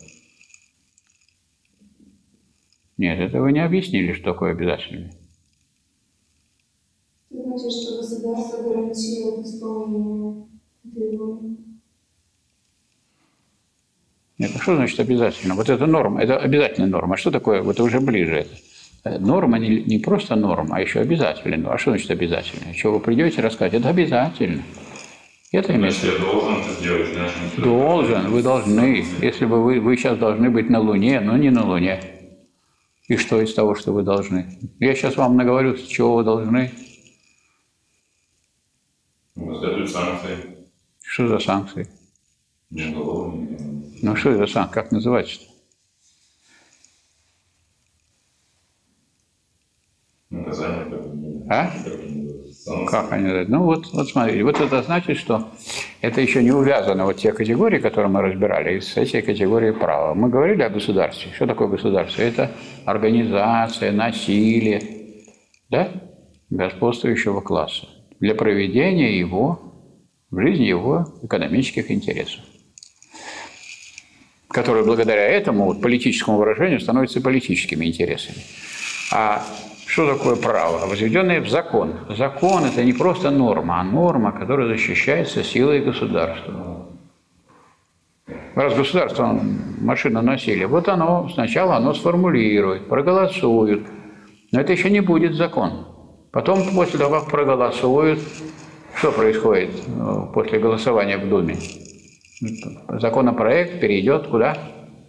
Нет, это вы не объяснили, что такое обязательно. Это значит, что государство гарантирует исполнение этой воли. Нет, а что значит обязательно? Вот это норма, это обязательная норма. А что такое? Вот это уже ближе. Норма не, не просто норма, а еще обязательная. А что значит обязательно? Что вы придете рассказать? Это обязательно. Это Значит, я должен это сделать, иначе не должен, вы должны. Если бы вы, вы сейчас должны быть на Луне, но не на Луне. И что из того, что вы должны? Я сейчас вам наговорю, с чего вы должны. Следуют санкции. Что за санкции? Уголовные. Ну что это санкции? Как называется-то? Наказание как бы. А? Как они дают? Ну вот, вот смотрите, вот это значит, что это еще не увязано вот те категории, которые мы разбирали, с этой категории права. Мы говорили о государстве. Что такое государство? Это организация, насилие, да, господствующего класса для проведения его, в жизни его экономических интересов, которые благодаря этому вот, политическому выражению становятся политическими интересами. А что такое право? Возведенное в закон. Закон – это не просто норма, а норма, которая защищается силой государства. Раз государство – машина насилия, вот оно сначала оно сформулирует, проголосует, но это еще не будет закон. Потом, после того, как проголосуют, что происходит после голосования в Думе? Законопроект перейдет куда?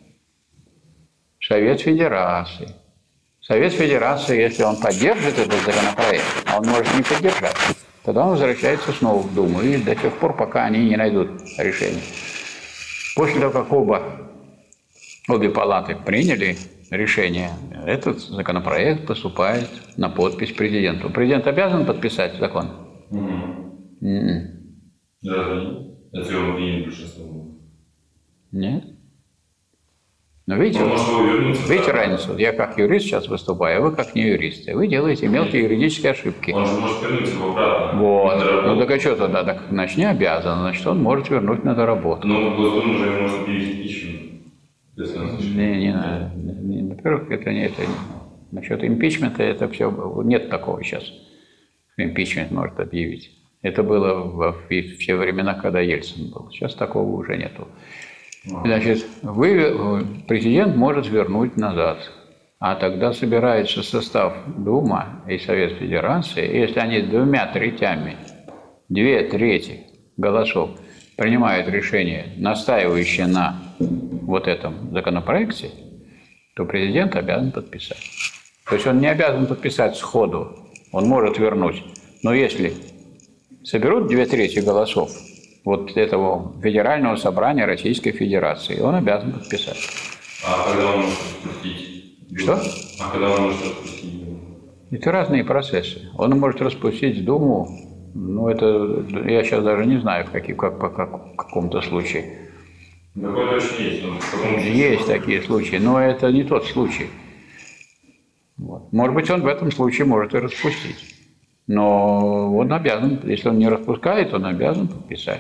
В Совет Федерации. Совет Федерации, если он поддержит этот законопроект, а он может не поддержать, тогда он возвращается снова в Думу, и до тех пор, пока они не найдут решение. После того, как оба, обе палаты приняли решение, этот законопроект поступает на подпись президенту. Президент обязан подписать закон? Угу. Mm-mm. Да, это его приняли большинством. Нет. Но видите, Он может увернуться, видите да? разницу? Я как юрист сейчас выступаю, а вы как не юрист. Вы делаете мелкие юридические ошибки. Он же может вернуть его обратно. Вот. Ну так а что тогда? Так, значит, не обязан. Значит, он может вернуть на доработку. Но Госдума уже можно объявить импичмент. Если он слишком... Не, не надо. Во-первых, это не это. Насчет импичмента это все. Нет такого сейчас. Импичмент может объявить. Это было во все времена, когда Ельцин был. Сейчас такого уже нету. Значит, вы, президент может вернуть назад, а тогда собирается состав Дума и Совет Федерации, и если они двумя третями, две трети голосов принимают решение, настаивающее на вот этом законопроекте, то президент обязан подписать. То есть он не обязан подписать сходу, он может вернуть. Но если соберут две трети голосов вот этого Федерального собрания Российской Федерации, он обязан подписать. А когда он может распустить? Что? А когда он может распустить? Это разные процессы. Он может распустить Думу, ну это я сейчас даже не знаю, в, каких, как, как, как, в каком-то случае. Такое точно есть. Он в каком есть такие случаи, но это не тот случай. Вот. Может быть, он в этом случае может и распустить. Но он обязан, если он не распускает, он обязан подписать.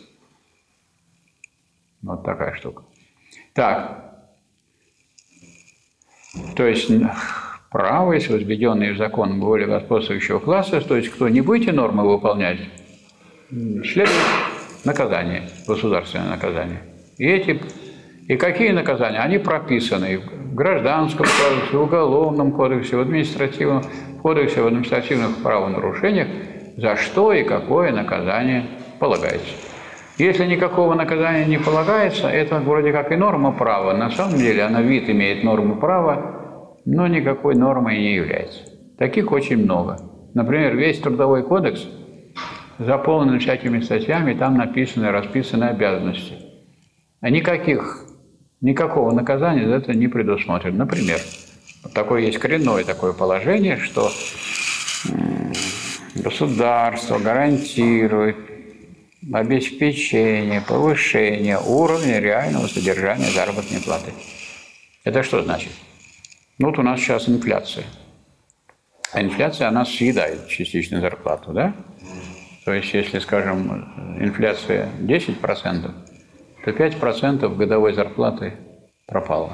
Вот такая штука. Так. То есть право, если возведенные в закон более господствующего класса, то есть кто не будет эти нормы выполнять, следует наказание, государственное наказание. И эти, и какие наказания? Они прописаны в Гражданском кодексе, в Уголовном кодексе, в административном кодексе, в административных правонарушениях, за что и какое наказание полагается. Если никакого наказания не полагается, это вроде как и норма права. На самом деле она вид имеет норму права, но никакой нормой не является. Таких очень много. Например, весь Трудовой кодекс заполнен всякими статьями, там написаны, расписаны обязанности. А никаких, никакого наказания за это не предусмотрено. Например, вот такое есть коренное такое положение, что государство гарантирует обеспечение, повышение уровня реального содержания заработной платы. Это что значит? Ну, вот у нас сейчас инфляция. А инфляция, она съедает частично зарплату, да? То есть, если, скажем, инфляция десять процентов, то пять процентов годовой зарплаты пропало.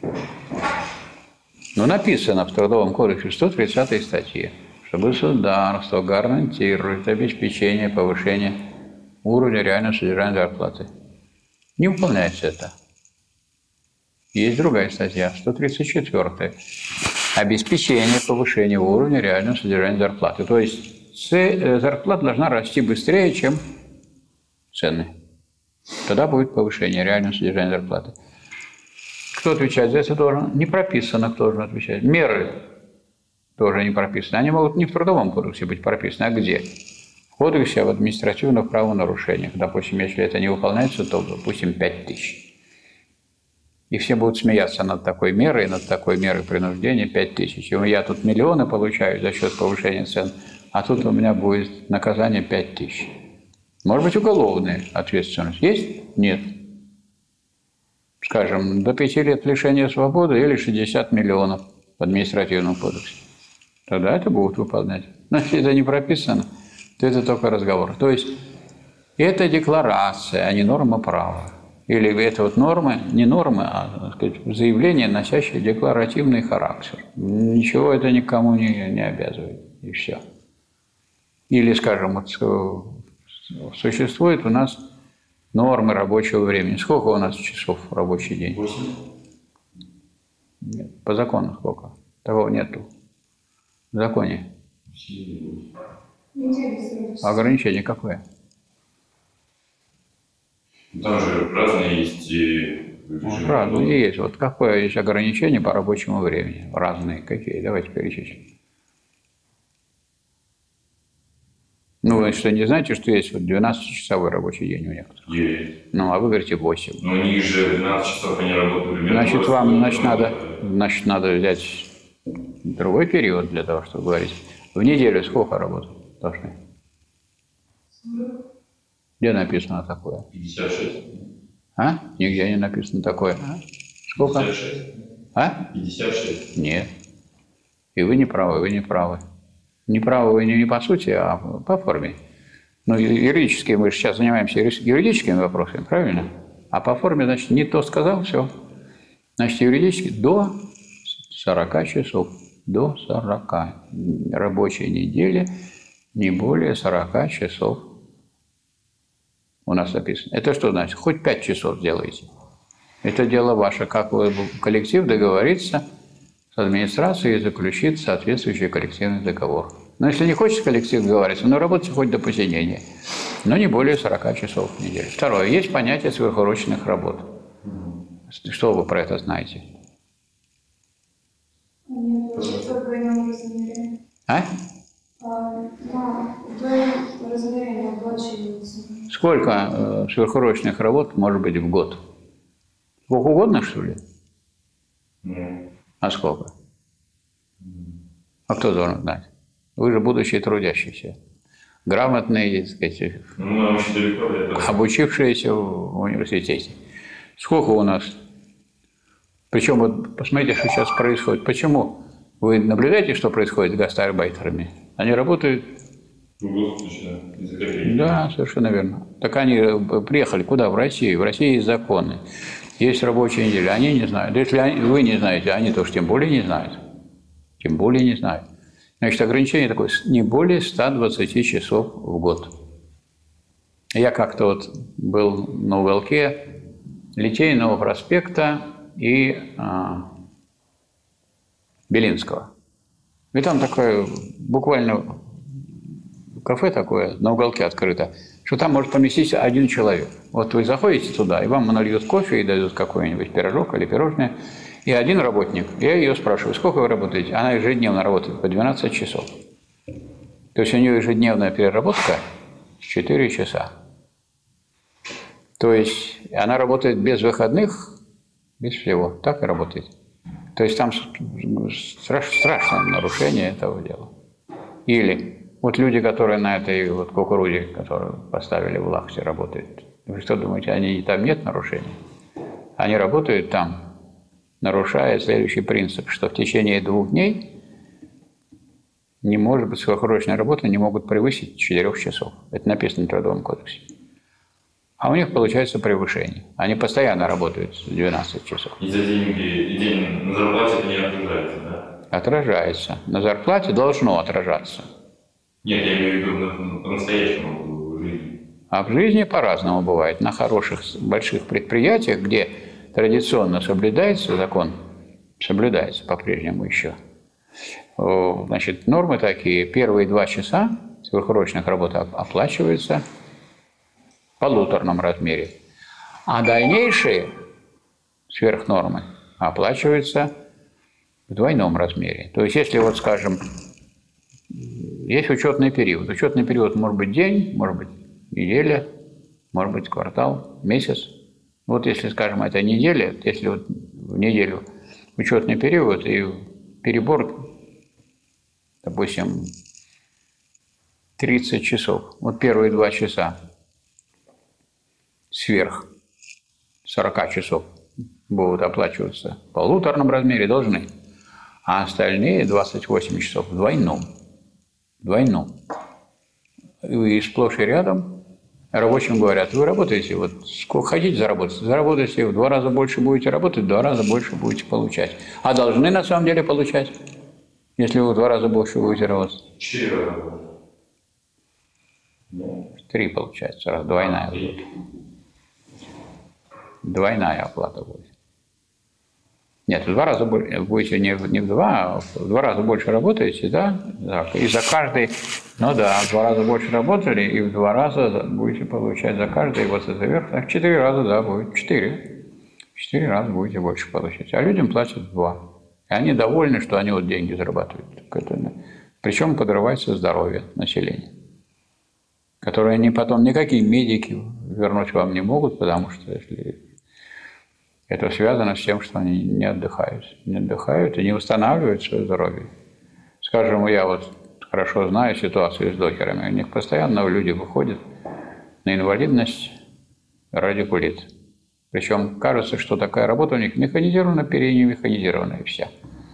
Но написано в Трудовом кодексе сто тридцатой статье, что государство гарантирует обеспечение повышения уровня реального содержания зарплаты. Не выполняется это. Есть другая статья, сто тридцать четвёртая. Обеспечение повышения уровня реального содержания зарплаты. То есть зарплата должна расти быстрее, чем цены. Тогда будет повышение реального содержания зарплаты. Кто отвечает за это должен? Не прописано, кто должен отвечать. Меры тоже не прописаны. Они могут не в Трудовом кодексе быть прописаны, а где? В кодексе об административных правонарушениях. Допустим, если это не выполняется, то, допустим, пять тысяч. И все будут смеяться над такой мерой, над такой мерой принуждения пять тысяч. И я тут миллионы получаю за счет повышения цен, а тут у меня будет наказание пять тысяч. Может быть, уголовная ответственность есть? Нет. Скажем, до пяти лет лишения свободы или шестьдесят миллионов в административном кодексе. Тогда это будут выполнять. Но если это не прописано, то это только разговор. То есть это декларация, а не норма права. Или это вот нормы, не нормы, а, так сказать, заявление, носящее декларативный характер. Ничего это никому не, не обязывает. И все. Или, скажем, вот, существует у нас нормы рабочего времени. Сколько у нас часов в рабочий день? Восемь. Нет. По закону сколько? Такого нету. В законе. Ограничение какое? Там же разные есть Вот, разные есть. Вот какое есть ограничение по рабочему времени? Разные какие? Давайте перечислим. Ну, вы что, не знаете, что есть вот двенадцатичасовой рабочий день у некоторых? Есть. Ну, а вы говорите восемь. Но у них же двенадцать часов они работают. Значит, вам значит, надо, значит, надо взять другой период для того, чтобы говорить. В неделю сколько работают должны? Где написано такое? пятьдесят шесть. А? Нигде не написано такое. А? Сколько? пятьдесят шесть. А? пятьдесят шесть. Нет. И вы не правы, вы не правы. Не правы вы не, не по сути, а по форме. Ну, юридически мы же сейчас занимаемся юридическими вопросами, правильно? А по форме, значит, не то сказал, все. Значит, юридически до сорока часов. До сорока. Рабочей недели не более сорока часов. У нас написано. Это что значит? Хоть пять часов сделайте. Это дело ваше. Как вы, коллектив договорится с администрацией и заключит соответствующий коллективный договор. Но если не хочет коллектив договориться, ну работайте хоть до посинения. Но не более сорока часов в неделю. Второе. Есть понятие сверхурочных работ. Что вы про это знаете? А? В размере не оплачивается. Сколько э, сверхурочных работ может быть в год? Сколько угодно, что ли? Mm. А сколько? А кто должен знать? Вы же будущие трудящиеся. Грамотные, так сказать, Ну, очень далеко, это... обучившиеся в университете. Сколько у нас? Причем, вот посмотрите, что сейчас происходит. Почему? Вы наблюдаете, что происходит с гастарбайтерами? Они работают... Да, совершенно верно. Так они приехали куда? В Россию. В России есть законы. Есть рабочая неделя. Они не знают. Да если они, вы не знаете, они тоже тем более не знают. Тем более не знают. Значит, ограничение такое, не более ста двадцати часов в год. Я как-то вот был на уголке Литейного проспекта и а, Белинского. И там такое, буквально кафе такое, на уголке открыто, что там может поместиться один человек. Вот вы заходите туда, и вам нальют кофе и дадут какой-нибудь пирожок или пирожное. И один работник, я ее спрашиваю, сколько вы работаете? Она ежедневно работает по двенадцать часов. То есть у нее ежедневная переработка четыре часа. То есть она работает без выходных, без всего. Так и работает. То есть там страш, страшное нарушение этого дела. Или вот люди, которые на этой вот кукурузе, которую поставили в Лахте, работают. Вы что думаете, они, там нет нарушений? Они работают там, нарушая следующий принцип, что в течение двух дней не может быть сверхурочная работа, не могут превысить четырех часов. Это написано в Трудовом кодексе. А у них получается превышение. Они постоянно работают двенадцать часов. И за деньги, и день на зарплате это не отражается, да? Отражается. На зарплате должно отражаться. Нет, я имею в виду по-настоящему в жизни. А в жизни по-разному бывает. На хороших, больших предприятиях, где традиционно соблюдается закон, соблюдается по-прежнему еще. Значит, нормы такие. Первые два часа сверхурочных работ оплачиваются в полуторном размере, а дальнейшие сверхнормы оплачиваются в двойном размере. То есть, если вот, скажем, есть учетный период. Учетный период может быть день, может быть неделя, может быть квартал, месяц. Вот если, скажем, это неделя, если вот в неделю учетный период и перебор, допустим, тридцать часов, вот первые два часа сверх сорока часов будут оплачиваться в полуторном размере, должны, а остальные двадцать восемь часов в двойном. В двойном. И сплошь и рядом рабочим говорят, вы работаете, вот сколько хотите заработать, заработаете, в два раза больше будете работать, в два раза больше будете получать. А должны на самом деле получать, если вы в два раза больше будете работать. Четыре раза. Три получается, раз двойная. Двойная оплата будет. Нет, в два раза больше, будете не в, не в два, а в два раза больше работаете, да? Так, и за каждый, ну да, в два раза больше работали, и в два раза будете получать за каждый, вот это вверх, так четыре раза, да, будет, четыре. Четыре раза будете больше получать. А людям платят два. И они довольны, что они вот деньги зарабатывают. Причем подрывается здоровье населения, которое они потом никакие медики вернуть вам не могут, потому что если это связано с тем, что они не отдыхают. Не отдыхают и не восстанавливают свое здоровье. Скажем, я вот хорошо знаю ситуацию с докерами. У них постоянно люди выходят на инвалидность радикулит. Причем кажется, что такая работа у них механизированная, перемеханизированная вся.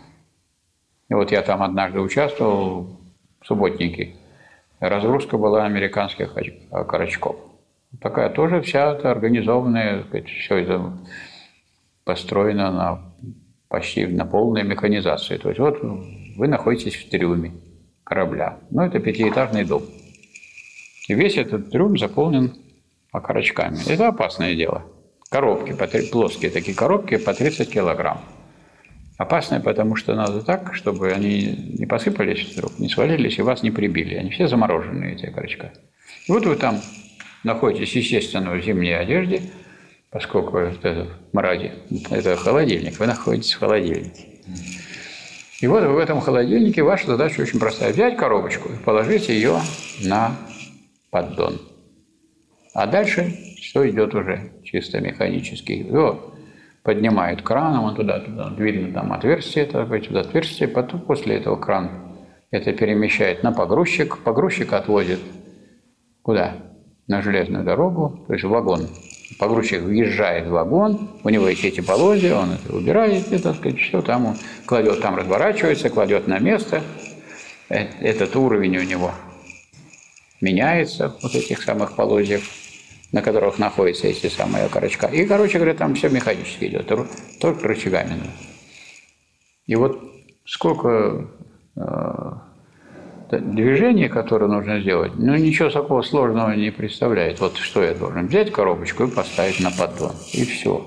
И вот я там однажды участвовал в субботнике. Разгрузка была американских окорочков. Такая тоже вся это организованная, все это построено на почти на полной механизации. То есть вот вы находитесь в трюме корабля. Ну, это пятиэтажный дом. И весь этот трюм заполнен окорочками. Это опасное дело. Коробки, плоские такие коробки по тридцать килограмм. Опасное, потому что надо так, чтобы они не посыпались вдруг, не свалились и вас не прибили. Они все замороженные, эти окорочка. И вот вы там находитесь, естественно, в зимней одежде, поскольку это мрази, это холодильник, вы находитесь в холодильнике. И вот в этом холодильнике ваша задача очень простая. Взять коробочку и положить ее на поддон. А дальше все идет уже чисто механически. Его поднимают краном, он туда, туда, видно там отверстие, это туда отверстие, потом после этого кран это перемещает на погрузчик. Погрузчик отвозит куда? На железную дорогу, то есть в вагон. Погрузчик въезжает в вагон, у него есть эти полозья, он это убирает, и, так сказать, все там он кладет, там разворачивается, кладет на место. Этот уровень у него меняется, вот этих самых полозьев, на которых находятся эти самые окорочка. И, короче говоря, там все механически идет, только рычагами. И вот сколько э, движений, которые нужно сделать, ну, ничего такого сложного не представляет. Вот что я должен взять коробочку и поставить на поддон, и все.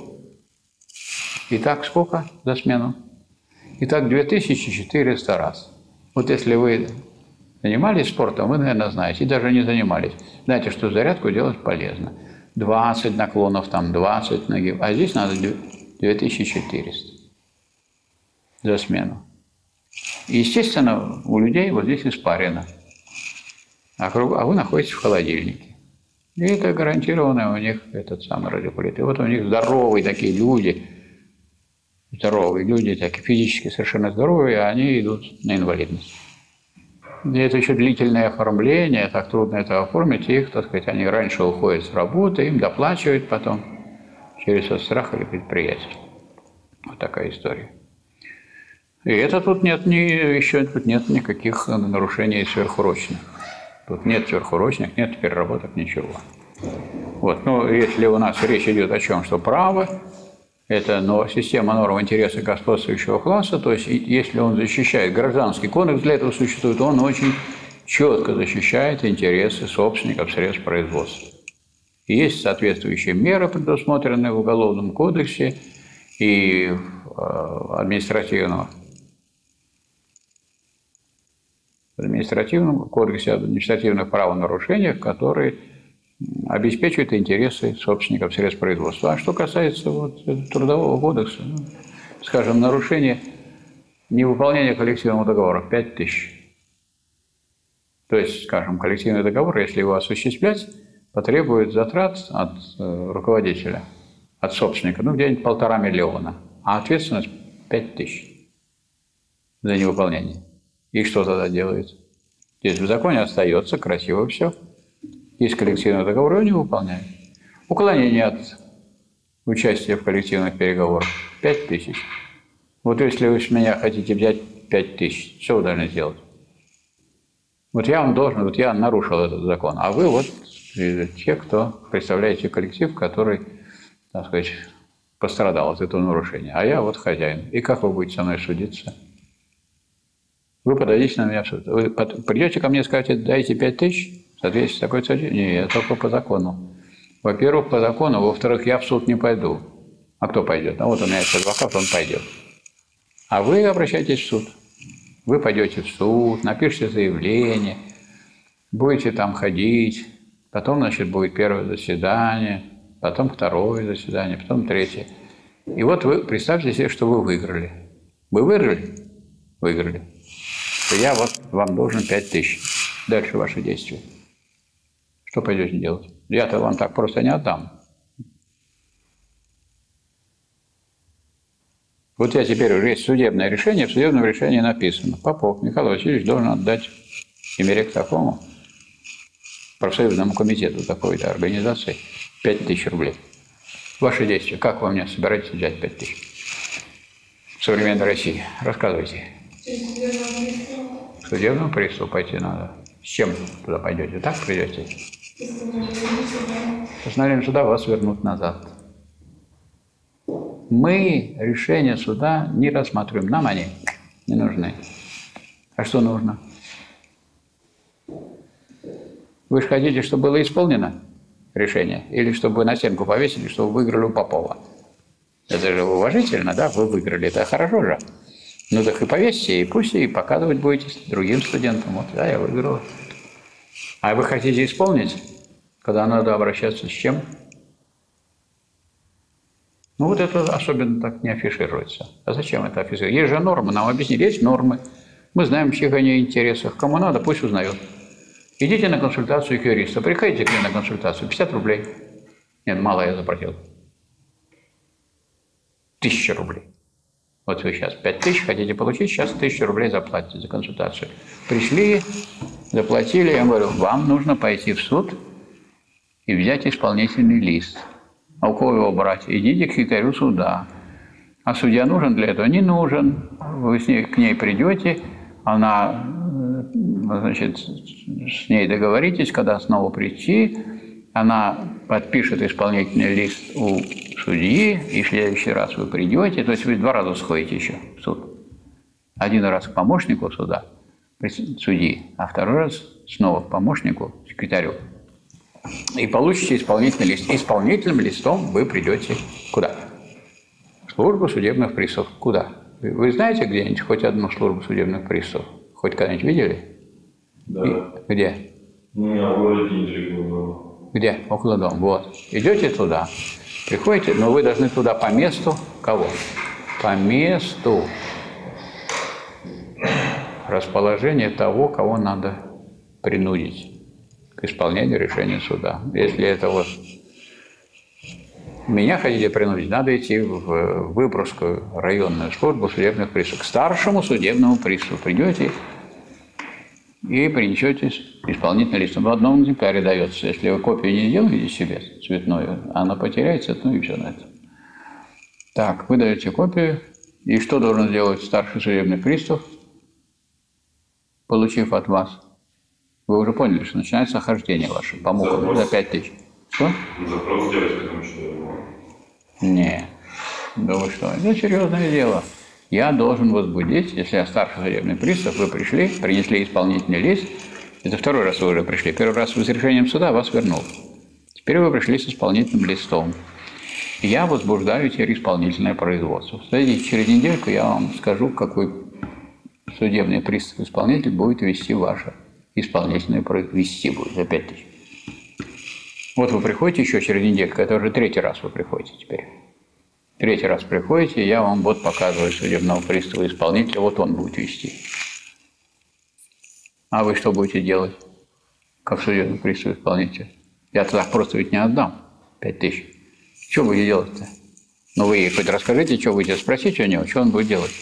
И так сколько за смену? И так две тысячи четыреста раз. Вот если вы занимались спортом, вы, наверное, знаете, и даже не занимались. Знаете, что зарядку делать полезно. двадцать наклонов, там двадцать ноги. А здесь надо две тысячи четыреста за смену. И, естественно, у людей вот здесь испарено. А, а вы находитесь в холодильнике. И это гарантированно у них этот самый радикулит. И вот у них здоровые такие люди, здоровые люди, такие физически совершенно здоровые, а они идут на инвалидность. И это еще длительное оформление, так трудно это оформить. Их, так сказать, они раньше уходят с работы, им доплачивают потом через соцстрах или предприятие. Вот такая история. И это тут нет ни, еще тут нет никаких нарушений сверхурочных. Тут нет сверхурочных, нет переработок, ничего. Вот. Ну, если у нас речь идет о чем, что право – это но, система норм интереса господствующего класса, то есть если он защищает гражданский кодекс, для этого существует, он очень четко защищает интересы собственников средств производства. И есть соответствующие меры, предусмотренные в Уголовном кодексе и э, административного. В административном кодексе административных правонарушениях, которые обеспечивают интересы собственников средств производства. А что касается вот Трудового кодекса, ну, скажем, нарушение невыполнения коллективного договора – пять тысяч. То есть, скажем, коллективный договор, если его осуществлять, потребует затрат от э, руководителя от собственника, ну, где-нибудь полтора миллиона, а ответственность пять тысяч за невыполнение. И что тогда делается? Здесь в законе остается, красиво все. Есть коллективный договор, его не выполняют. Уклонение от участия в коллективных переговорах – пять тысяч. Вот если вы с меня хотите взять пять тысяч, что вы должны сделать? Вот я вам должен, вот я нарушил этот закон, а вы вот те, кто представляете коллектив, который, так сказать, пострадал от этого нарушения. А я вот хозяин. И как вы будете со мной судиться? Вы подадите на меня в суд. Вы придете ко мне и скажете, дайте пять тысяч, соответственно, такой судья? Нет, только по закону. Во-первых, по закону, во-вторых, я в суд не пойду. А кто пойдет? А вот у меня есть адвокат, он пойдет. А вы обращаетесь в суд. Вы пойдете в суд, напишите заявление, будете там ходить, потом, значит, будет первое заседание, потом второе заседание, потом третье. И вот вы представьте себе, что вы выиграли. Вы выиграли? Выиграли. То я вот вам должен пять тысяч. Дальше ваши действия. Что пойдете делать? Я-то вам так просто не отдам. Вот я теперь уже есть судебное решение, в судебном решении написано: Попов Михаил Васильевич должен отдать Эмерек такому профсоюзному комитету такой-то организации пять тысяч рублей. Ваши действия. Как вы мне собираетесь взять пять тысяч? В современной России. Рассказывайте. К судебному приставу пойти надо. С чем туда пойдете? Так придете? Постановлением суда вас вернут назад. Мы решения суда не рассматриваем. Нам они не нужны. А что нужно? Вы же хотите, чтобы было исполнено решение? Или чтобы вы на стенку повесили, что вы выиграли у Попова? Это же уважительно, да? Вы выиграли. Это хорошо же. Ну так и повесьте, и пусть и показывать будете другим студентам. Вот, да, я выиграл. А вы хотите исполнить? Когда надо обращаться с чем? Ну вот это особенно так не афишируется. А зачем это афишируется? Есть же нормы, нам объяснили, есть нормы. Мы знаем, в чьих они интересах. Кому надо, пусть узнает. Идите на консультацию к юристу. Приходите к ней на консультацию. пятьдесят рублей. Нет, мало я заплатил. Тысяча рублей. Вот вы сейчас пять тысяч хотите получить, сейчас тысячу рублей заплатите за консультацию. Пришли, заплатили, я говорю, вам нужно пойти в суд и взять исполнительный лист. А у кого его брать? Идите к секретарю суда. А судья нужен для этого? Не нужен. Вы с ней, к ней придете, она, значит, с ней договоритесь, когда снова прийти, она подпишет исполнительный лист у судьи, и в следующий раз вы придете, то есть вы два раза сходите еще в суд. Один раз к помощнику суда, судьи, а второй раз снова к помощнику, секретарю. И получите исполнительный лист. Исполнительным листом вы придете куда? В службу судебных приставов. Куда? Вы знаете где-нибудь хоть одну службу судебных приставов? Хоть когда-нибудь видели? Да. И, где? Ну, у меня в городе недалеко было. Где? Около дома. Вот. Идете туда. Приходите, но вы должны туда по месту кого? По месту расположения того, кого надо принудить к исполнению решения суда. Если это вот меня хотите принудить, надо идти в Выборгскую районную службу судебных приставов. К старшему судебному приставу придете и принесете исполнительный лист. В одном экземпляре дается. Если вы копию не делаете себе цветную, она потеряется, ну и все на этом. Так, вы даете копию. И что должен сделать старший судебный пристав, получив от вас? Вы уже поняли, что начинается охождение ваше по мукам за пять тысяч. Что? Запрос сделать, потому что... Нет. Да вы что? Это серьезное дело. Я должен возбудить, если я старший судебный пристав, вы пришли, принесли исполнительный лист. Это второй раз вы уже пришли. Первый раз вы с решением суда вас вернул. Теперь вы пришли с исполнительным листом. Я возбуждаю теперь исполнительное производство. Кстати, через недельку я вам скажу, какой судебный пристав-исполнитель будет вести ваше исполнительное производство. Вести будет за пять тысяч. Вот вы приходите еще через недельку, это уже третий раз вы приходите теперь. Третий раз приходите, я вам вот показываю судебного пристава исполнителя, вот он будет вести. А вы что будете делать, как судебный пристав исполнитель? Я так просто ведь не отдам пять тысяч. Что будете делать-то? Ну, вы ей хоть расскажите, что будете, спросите у него, что он будет делать.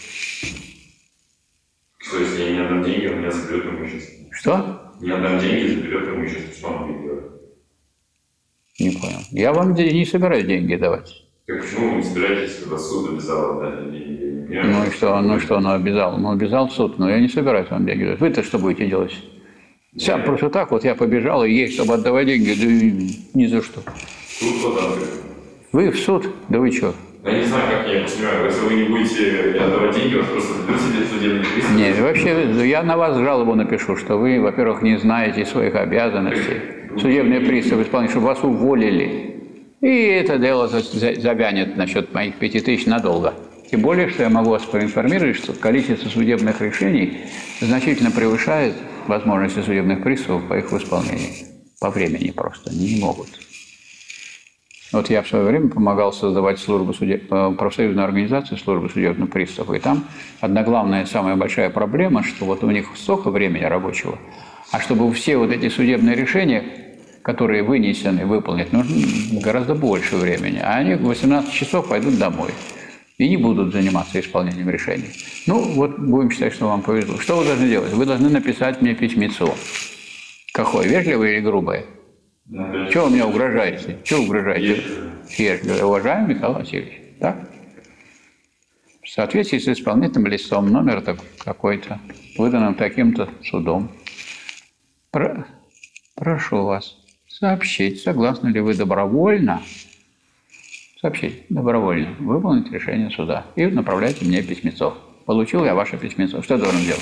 Что, если я не отдам деньги, он меня заберет имущество? Что? Не отдам деньги, заберет имущество. Что он будет делать? Не понял. Я вам не собираюсь деньги давать. Так почему вы не собираетесь, когда суд обязал отдать деньги? Я Ну и что, ну что он обязал? Он обязал суд, но я не собираюсь вам деньги давать. Вы-то что будете делать? Сам Нет. Просто так вот я побежал и ей, чтобы отдавать деньги, да ни за что. Суд подам. Вы в суд? Да вы что? Я не знаю, как я это понимаю. Если вы не будете отдавать деньги, вас просто ведут себе судебный пристав. Нет, вообще я на вас жалобу напишу, что вы, во-первых, не знаете своих обязанностей. Судебный пристав исполнит, чтобы вас уволили. И это дело завянет насчет моих пяти тысяч надолго. Тем более, что я могу вас проинформировать, что количество судебных решений значительно превышает возможности судебных приставов по их исполнению. По времени просто не могут. Вот я в свое время помогал создавать службу судеб... профсоюзную организацию службы судебных приставов. И там одна главная, самая большая проблема, что вот у них столько времени рабочего, а чтобы все вот эти судебные решения, которые вынесены, выполнить, нужно гораздо больше времени. А они в восемнадцать часов пойдут домой и не будут заниматься исполнением решений. Ну, вот будем считать, что вам повезло. Что вы должны делать? Вы должны написать мне письмецо. Какое? Вежливое или грубое? Да. Чего вы мне угрожаете? Чего угрожаете? Вежливо. Уважаемый Михаил Васильевич. Так? В соответствии с исполнительным листом, номер какой-то, выданным таким-то судом. Про... Прошу вас сообщить, согласны ли вы добровольно, сообщить добровольно, выполнить решение суда. И направляйте мне письмецо. Получил я ваше письмецо. Что должен делать?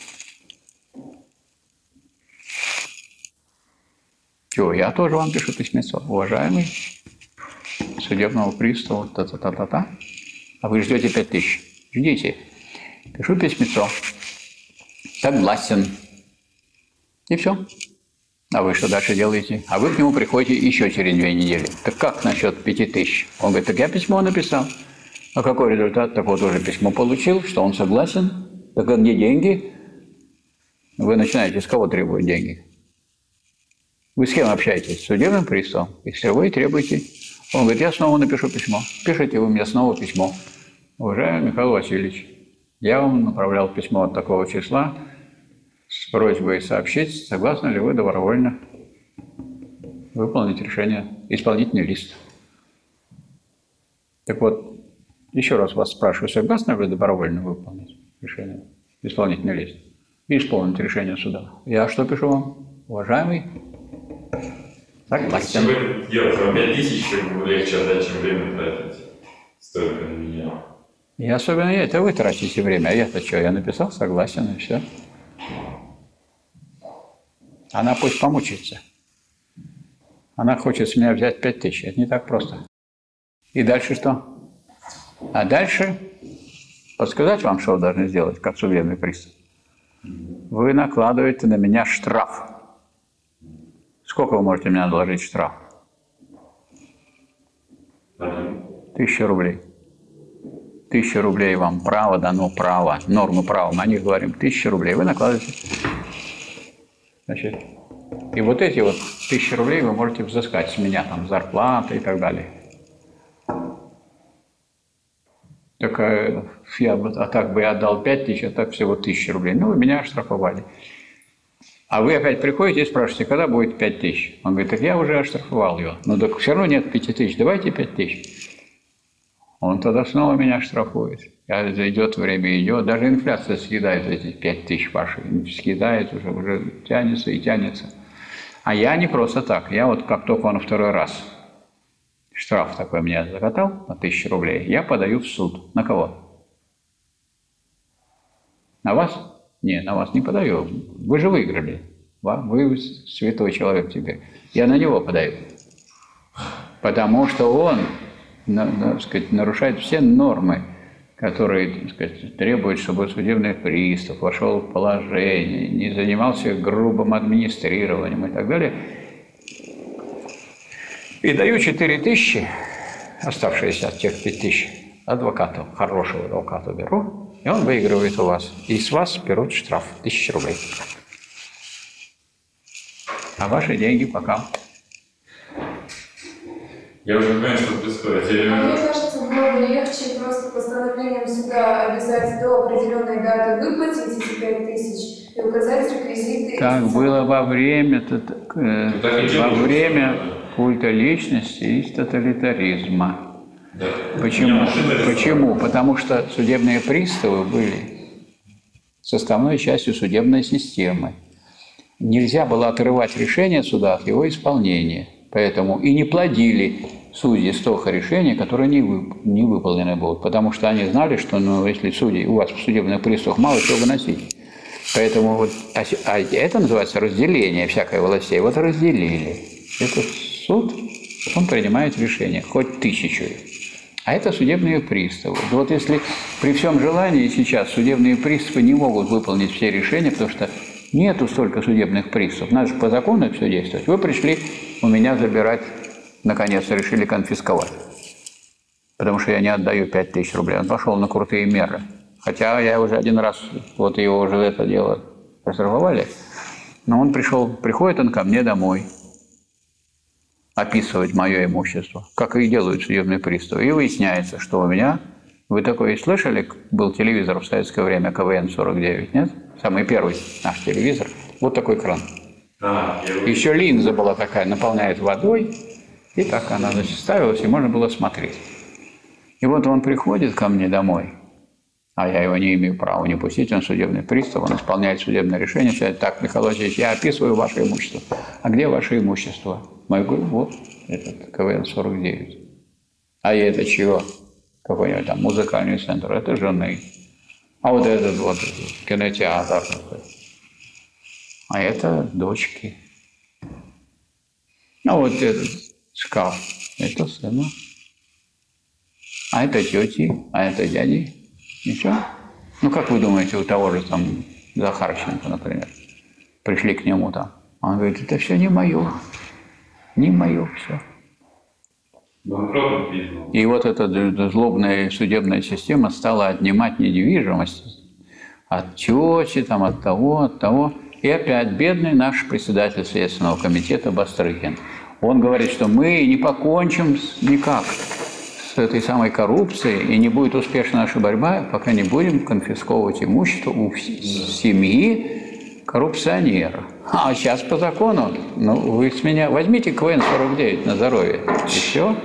Чего? Я тоже вам пишу письмецо. Уважаемый судебного пристава, та-та-та-та-та. А вы ждете пять тысяч. Ждите. Пишу письмецо. Согласен. И все. А вы что дальше делаете? А вы к нему приходите еще через две недели. Так как насчет пяти тысяч? Он говорит, так я письмо написал. А какой результат? Так вот уже письмо получил, что он согласен. Так а где деньги? Вы начинаете с кого требовать деньги? Вы с кем общаетесь? С судебным приставом. И впервые требуете. Он говорит, я снова напишу письмо. Пишите вы мне снова письмо. Уважаемый Михаил Васильевич, я вам направлял письмо от такого числа с просьбой сообщить, согласны ли вы добровольно выполнить решение, исполнительный лист. Так вот, еще раз вас спрашиваю, согласны ли вы добровольно выполнить решение, исполнительный лист и исполнить решение суда? Я что пишу вам? Уважаемый? Согласен. Если вы это делаете, вам пять тысяч легче отдать, чем время тратить. Столько на меня. И особенно я, это вы тратите время, а я-то что, я написал согласен и все. Она пусть помучается. Она хочет с меня взять пять тысяч. Это не так просто. И дальше что? А дальше подсказать вам, что вы должны сделать, как судебный пристав. Вы накладываете на меня штраф. Сколько вы можете мне наложить штраф? Тысяча рублей. Тысяча рублей вам право дано, право, нормы права. Мы о них говорим. Тысяча рублей. Вы накладываете. Значит, и вот эти вот тысячи рублей вы можете взыскать с меня, там, зарплаты и так далее. Так, я бы, а так бы я отдал пять тысяч, а так всего тысяча рублей. Ну, вы меня оштрафовали. А вы опять приходите и спрашиваете, когда будет пять тысяч? Он говорит, так я уже оштрафовал его. Ну, так все равно нет пяти тысяч, давайте пять тысяч. Он тогда снова меня штрафует. Идет время, идет. Даже инфляция съедает эти пять тысяч ваши. Съедает уже, уже тянется и тянется. А я не просто так. Я вот как только он второй раз штраф такой мне закатал на тысячу рублей, я подаю в суд. На кого? На вас? Не, на вас не подаю. Вы же выиграли. Вы святой человек теперь. Я на него подаю. Потому что он, так сказать, нарушает все нормы, которые, так сказать, требуют, чтобы судебный пристав вошел в положение, не занимался грубым администрированием и так далее. И даю четыре тысячи, оставшиеся от тех пяти тысяч, адвокату, хорошего адвоката беру, и он выигрывает у вас. И с вас берут штраф тысячу рублей. А ваши деньги пока Я уже не понимаю, что происходит. А мне кажется, было бы легче просто постановлением суда обязать до определенной даты выплатить эти пять тысяч и указать реквизиты. Так было во время, э, во время культа личности и тоталитаризма. Да. Почему? Почему? Потому что судебные приставы были составной частью судебной системы. Нельзя было отрывать решение суда от его исполнения. Поэтому и не плодили судьи столько решений, которые не, вып не выполнены будут. Потому что они знали, что ну, если судьи, у вас в судебных приставах мало чего выносить. Поэтому вот, а, а это называется разделение всякой властей. Вот разделили. Этот суд, он принимает решение, хоть тысячу. А это судебные приставы. Вот если при всем желании сейчас судебные приставы не могут выполнить все решения, потому что нету столько судебных приставов. Надо же по закону все действовать. Вы пришли у меня забирать, наконец-то решили конфисковать. Потому что я не отдаю пять тысяч рублей. Он пошел на крутые меры. Хотя я уже один раз, вот его уже это дело оштрафовали. Но он пришел, приходит он ко мне домой описывать мое имущество, как и делают судебные приставы. И выясняется, что у меня, вы такое слышали, был телевизор в советское время ка вэ эн сорок девять, нет? Самый первый наш телевизор. Вот такой кран. А, еще линза была такая, наполняет водой, и так она, значит, ставилась, и можно было смотреть. И вот он приходит ко мне домой, а я его не имею права не пустить, он судебный пристав, он исполняет судебное решение, сказать: так, Михаил Васильевич, я описываю ваше имущество. А где ваше имущество? Я говорю: вот, этот ка вэ эн сорок девять. А это чего? Какой-нибудь там музыкальный центр, это жены. А вот этот вот кинотеатр. А это дочки. А вот этот шкаф, это сына. А это тети, а это дяди. Ничего? Ну, как вы думаете, у того же там Захарченко, например, пришли к нему там. Он говорит: это все не мое. Не мое все. И вот эта злобная судебная система стала отнимать недвижимость от тети, там, от того, от того. И опять бедный наш председатель Следственного комитета Бастрыкин. Он говорит, что мы не покончим никак с этой самой коррупцией, и не будет успешна наша борьба, пока не будем конфисковывать имущество у семьи коррупционера. А сейчас по закону, ну, вы с меня возьмите ка вэ эн сорок девять на здоровье, и все.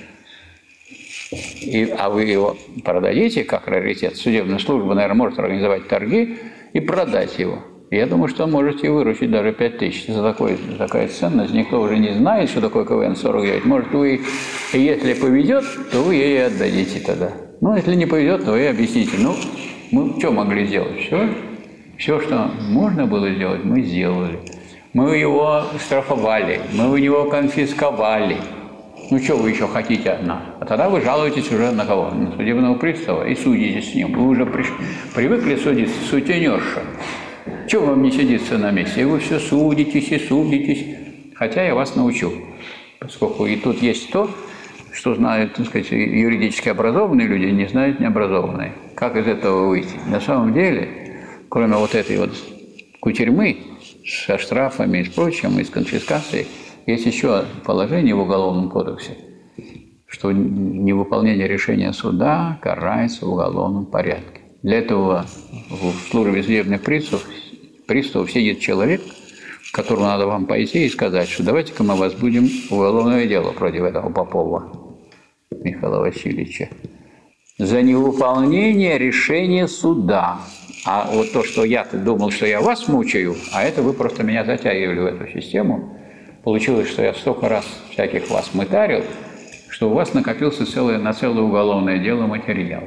И, а вы его продадите как раритет. Судебная служба, наверное, может организовать торги и продать его. Я думаю, что можете выручить даже пять тысяч за, такой, за такая ценность. Никто уже не знает, что такое ка вэ эн сорок девять. Может, вы, если повезет, то вы ей отдадите тогда. Ну, если не повезет, то вы объясните. Ну, мы что могли сделать? Все, все, что можно было сделать, мы сделали. Мы его штрафовали, мы у него конфисковали. Ну, что вы еще хотите от нас? А тогда вы жалуетесь уже на кого? На судебного пристава и судитесь с ним. Вы уже приш... привыкли судиться, сутенерша. Чего вам не сидится на месте? И вы все судитесь и судитесь. Хотя я вас научу. Поскольку и тут есть то, что знают, так сказать, юридически образованные люди, не знают необразованные. Как из этого выйти? На самом деле, кроме вот этой вот кутерьмы со штрафами и с прочим, и с конфискацией, есть еще положение в Уголовном кодексе, что невыполнение решения суда карается в уголовном порядке. Для этого в службе судебных приставов, приставов сидит человек, которому надо вам пойти и сказать, что давайте-ка мы возбудим уголовное дело против этого Попова Михаила Васильевича за невыполнение решения суда. А вот то, что я-то думал, что я вас мучаю, а это вы просто меня затягивали в эту систему. Получилось, что я столько раз всяких вас мытарил, что у вас накопился целое, на целое уголовное дело материал.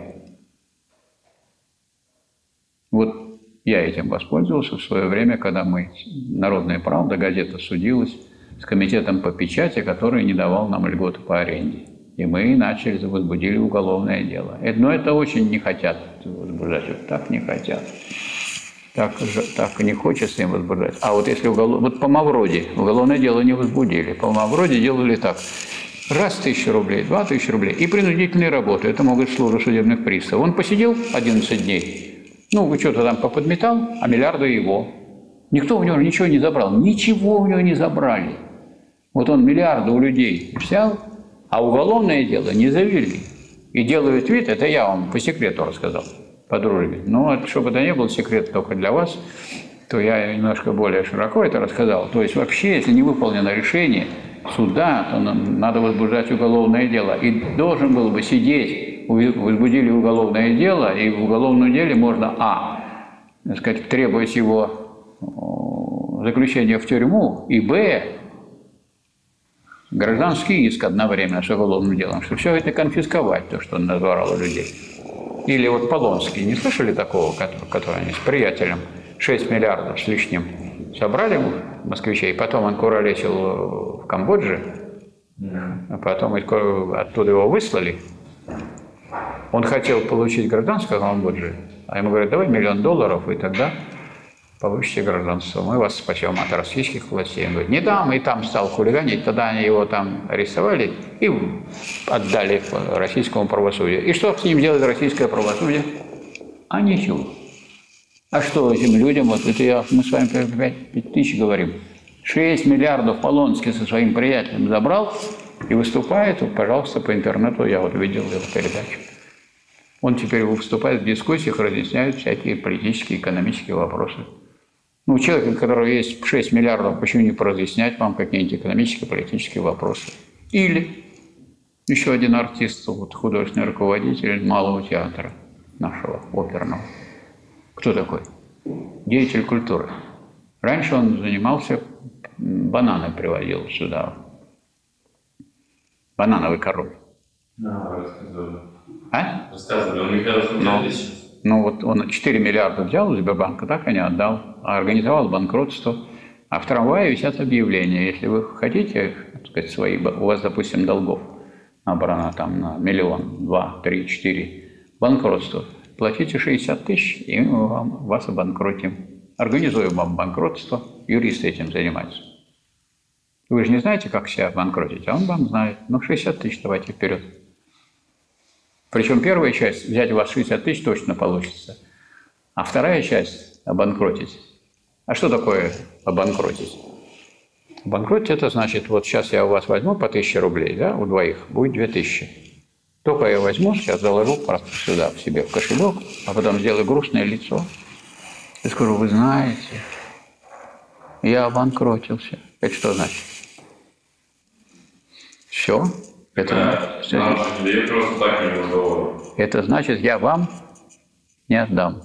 Вот я этим воспользовался в свое время, когда мы, «Народная правда», газета судилась с комитетом по печати, который не давал нам льготы по аренде. И мы начали, возбудили уголовное дело. Но это очень не хотят возбуждать, вот так не хотят. Так, так не хочется им возбуждать. А вот если уголов... вот по Мавроди уголовное дело не возбудили. По Мавроди делали так. Раз тысяча рублей, два тысячи рублей. И принудительные работы. Это могут служба судебных приставов. Он посидел одиннадцать дней. Ну, вы что-то там поподметал, а миллиарды его. Никто у него ничего не забрал. Ничего у него не забрали. Вот он миллиарды у людей взял, А уголовное дело не завели. И делают вид, это я вам по секрету рассказал, по дружбе. Но вот, чтобы это не был секрет только для вас, то я немножко более широко это рассказал. То есть вообще, если не выполнено решение суда, то нам надо возбуждать уголовное дело. И должен был бы сидеть, возбудили уголовное дело, и в уголовном деле можно, а, так сказать, требовать его заключения в тюрьму, и, б, гражданский иск одновременно с уголовным делом, что все это конфисковать, то, что он назвал людей. Или вот Полонский, не слышали такого, который, который они с приятелем шесть миллиардов с лишним собрали москвичей, потом он куролесил в Камбодже, а потом оттуда его выслали. Он хотел получить гражданство в Камбодже, а ему говорят, давай миллион долларов, и тогда получите гражданство, мы вас спасем от российских властей. Он говорит, не дам, и там стал хулиганить, тогда они его там арестовали и отдали российскому правосудию. И что с ним делает российское правосудие? А ничего. А что этим людям, вот это я, мы с вами пять тысяч говорим, шесть миллиардов Полонский со своим приятелем забрал и выступает, вот, пожалуйста, по интернету, я вот видел его передачу. Он теперь выступает в дискуссиях, разъясняет всякие политические, экономические вопросы. Ну, у человека, у которого есть шесть миллиардов, почему не поразъяснять вам какие-нибудь экономические, политические вопросы? Или еще один артист, вот, художественный руководитель Малого театра нашего, оперного. Кто такой? Деятель культуры. Раньше он занимался, бананы приводил сюда. Банановый король. Да, рассказывали. А? Рассказывали, он Михаил Сумятович. Ну вот он четыре миллиарда взял у Сбербанка, так и не отдал, а организовал банкротство. А в трамвае висят объявления, если вы хотите, так сказать, свои, у вас, допустим, долгов набрано там на миллион, два, три, четыре, банкротство. Платите шестьдесят тысяч, и мы вам, вас обанкротим. Организуем вам банкротство, юристы этим занимаются. Вы же не знаете, как себя обанкротить, а он вам знает. Ну, шестьдесят тысяч давайте вперед. Причем первая часть, взять у вас шестьдесят тысяч точно получится, а вторая часть обанкротить. А что такое обанкротить? Обанкротить это значит, вот сейчас я у вас возьму по тысяче рублей, да, у двоих, будет две тысячи. Только я возьму, сейчас заложу просто сюда, в себе в кошелек, а потом сделаю грустное лицо и скажу, вы знаете, я обанкротился. Это что значит? Все. Это, да, все да, я просто так не говорю. Это значит, я вам не отдам.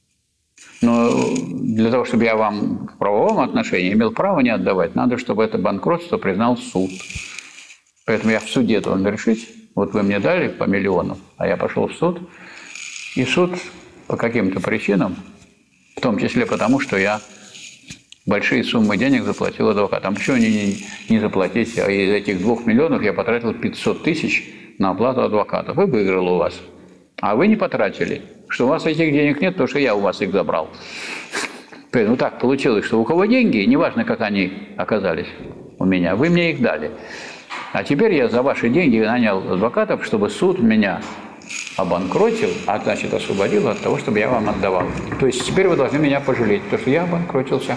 Но для того, чтобы я вам в правовом отношении имел право не отдавать, надо, чтобы это банкротство признал суд. Поэтому я в суде должен решить, вот вы мне дали по миллиону, а я пошел в суд, и суд по каким-то причинам, в том числе потому, что я большие суммы денег заплатил адвокатам. Почему не, не, не заплатить? А из этих двух миллионов я потратил пятьсот тысяч на оплату адвокатов. И выиграл у вас. А вы не потратили. Что у вас этих денег нет, потому что я у вас их забрал. Поэтому так получилось, что у кого деньги, неважно, как они оказались у меня, вы мне их дали. А теперь я за ваши деньги нанял адвокатов, чтобы суд меня обанкротил, а значит освободил от того, чтобы я вам отдавал. То есть теперь вы должны меня пожалеть, потому что я обанкротился.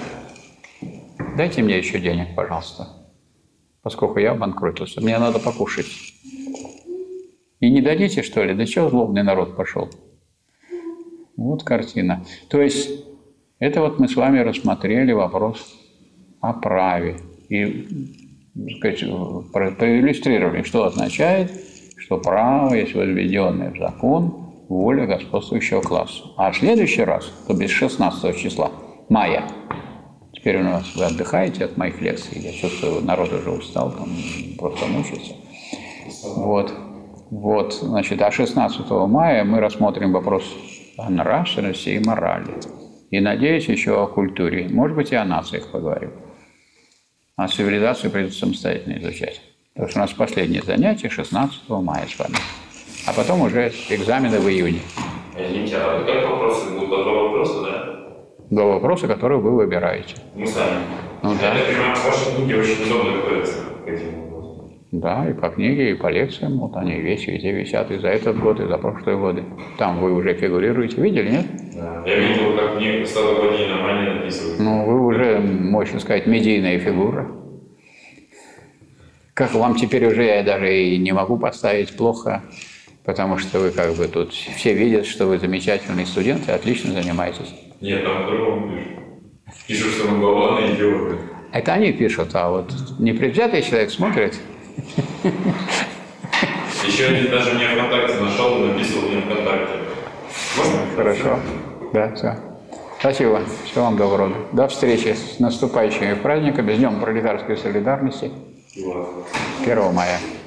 Дайте мне еще денег, пожалуйста, поскольку я обанкротился. Мне надо покушать. И не дадите, что ли? Да чего злобный народ пошел? Вот картина. То есть это вот мы с вами рассмотрели вопрос о праве. И, так сказать, проиллюстрировали, что означает, что право есть возведенное в закон воля господствующего класса. А в следующий раз, то без шестнадцатого числа мая, теперь у нас вы отдыхаете от моих лекций, я чувствую, народ уже устал, там просто мучается. Вот, вот, значит, а шестнадцатого мая мы рассмотрим вопрос о нравственности и морали. И, надеюсь, еще о культуре. Может быть, и о нациях поговорим. А цивилизацию придется самостоятельно изучать. Потому что у нас последнее занятие шестнадцатого мая с вами. А потом уже экзамены в июне. Извините, а как вопросы? Будут по два вопроса, да? Два вопроса, которые вы выбираете. Мы сами. Ну да. Я понимаю, ваши книги очень удобно готовятся к этим вопросам. Да, и по книге, и по лекциям. Вот они весь везде висят и за этот год, и за прошлые годы. Там вы уже фигурируете. Видели, нет? Да. Я видел, как мне статуи нормально написывают. Ну, вы уже, можно сказать, медийная фигура. Как вам теперь уже я даже и не могу поставить плохо, потому что вы как бы тут все видят, что вы замечательный студент и отлично занимаетесь. Нет, там по-другому пишут. Пишут, что мы болваны идиоты. Это они пишут, а вот непредвзятый человек смотрит. Еще один даже меня ВКонтакте нашел, написал мне ВКонтакте. Можно? Хорошо. Да, все. Спасибо. Всего вам доброго. До встречи с наступающими праздниками, с Днем пролетарской солидарности. первого мая.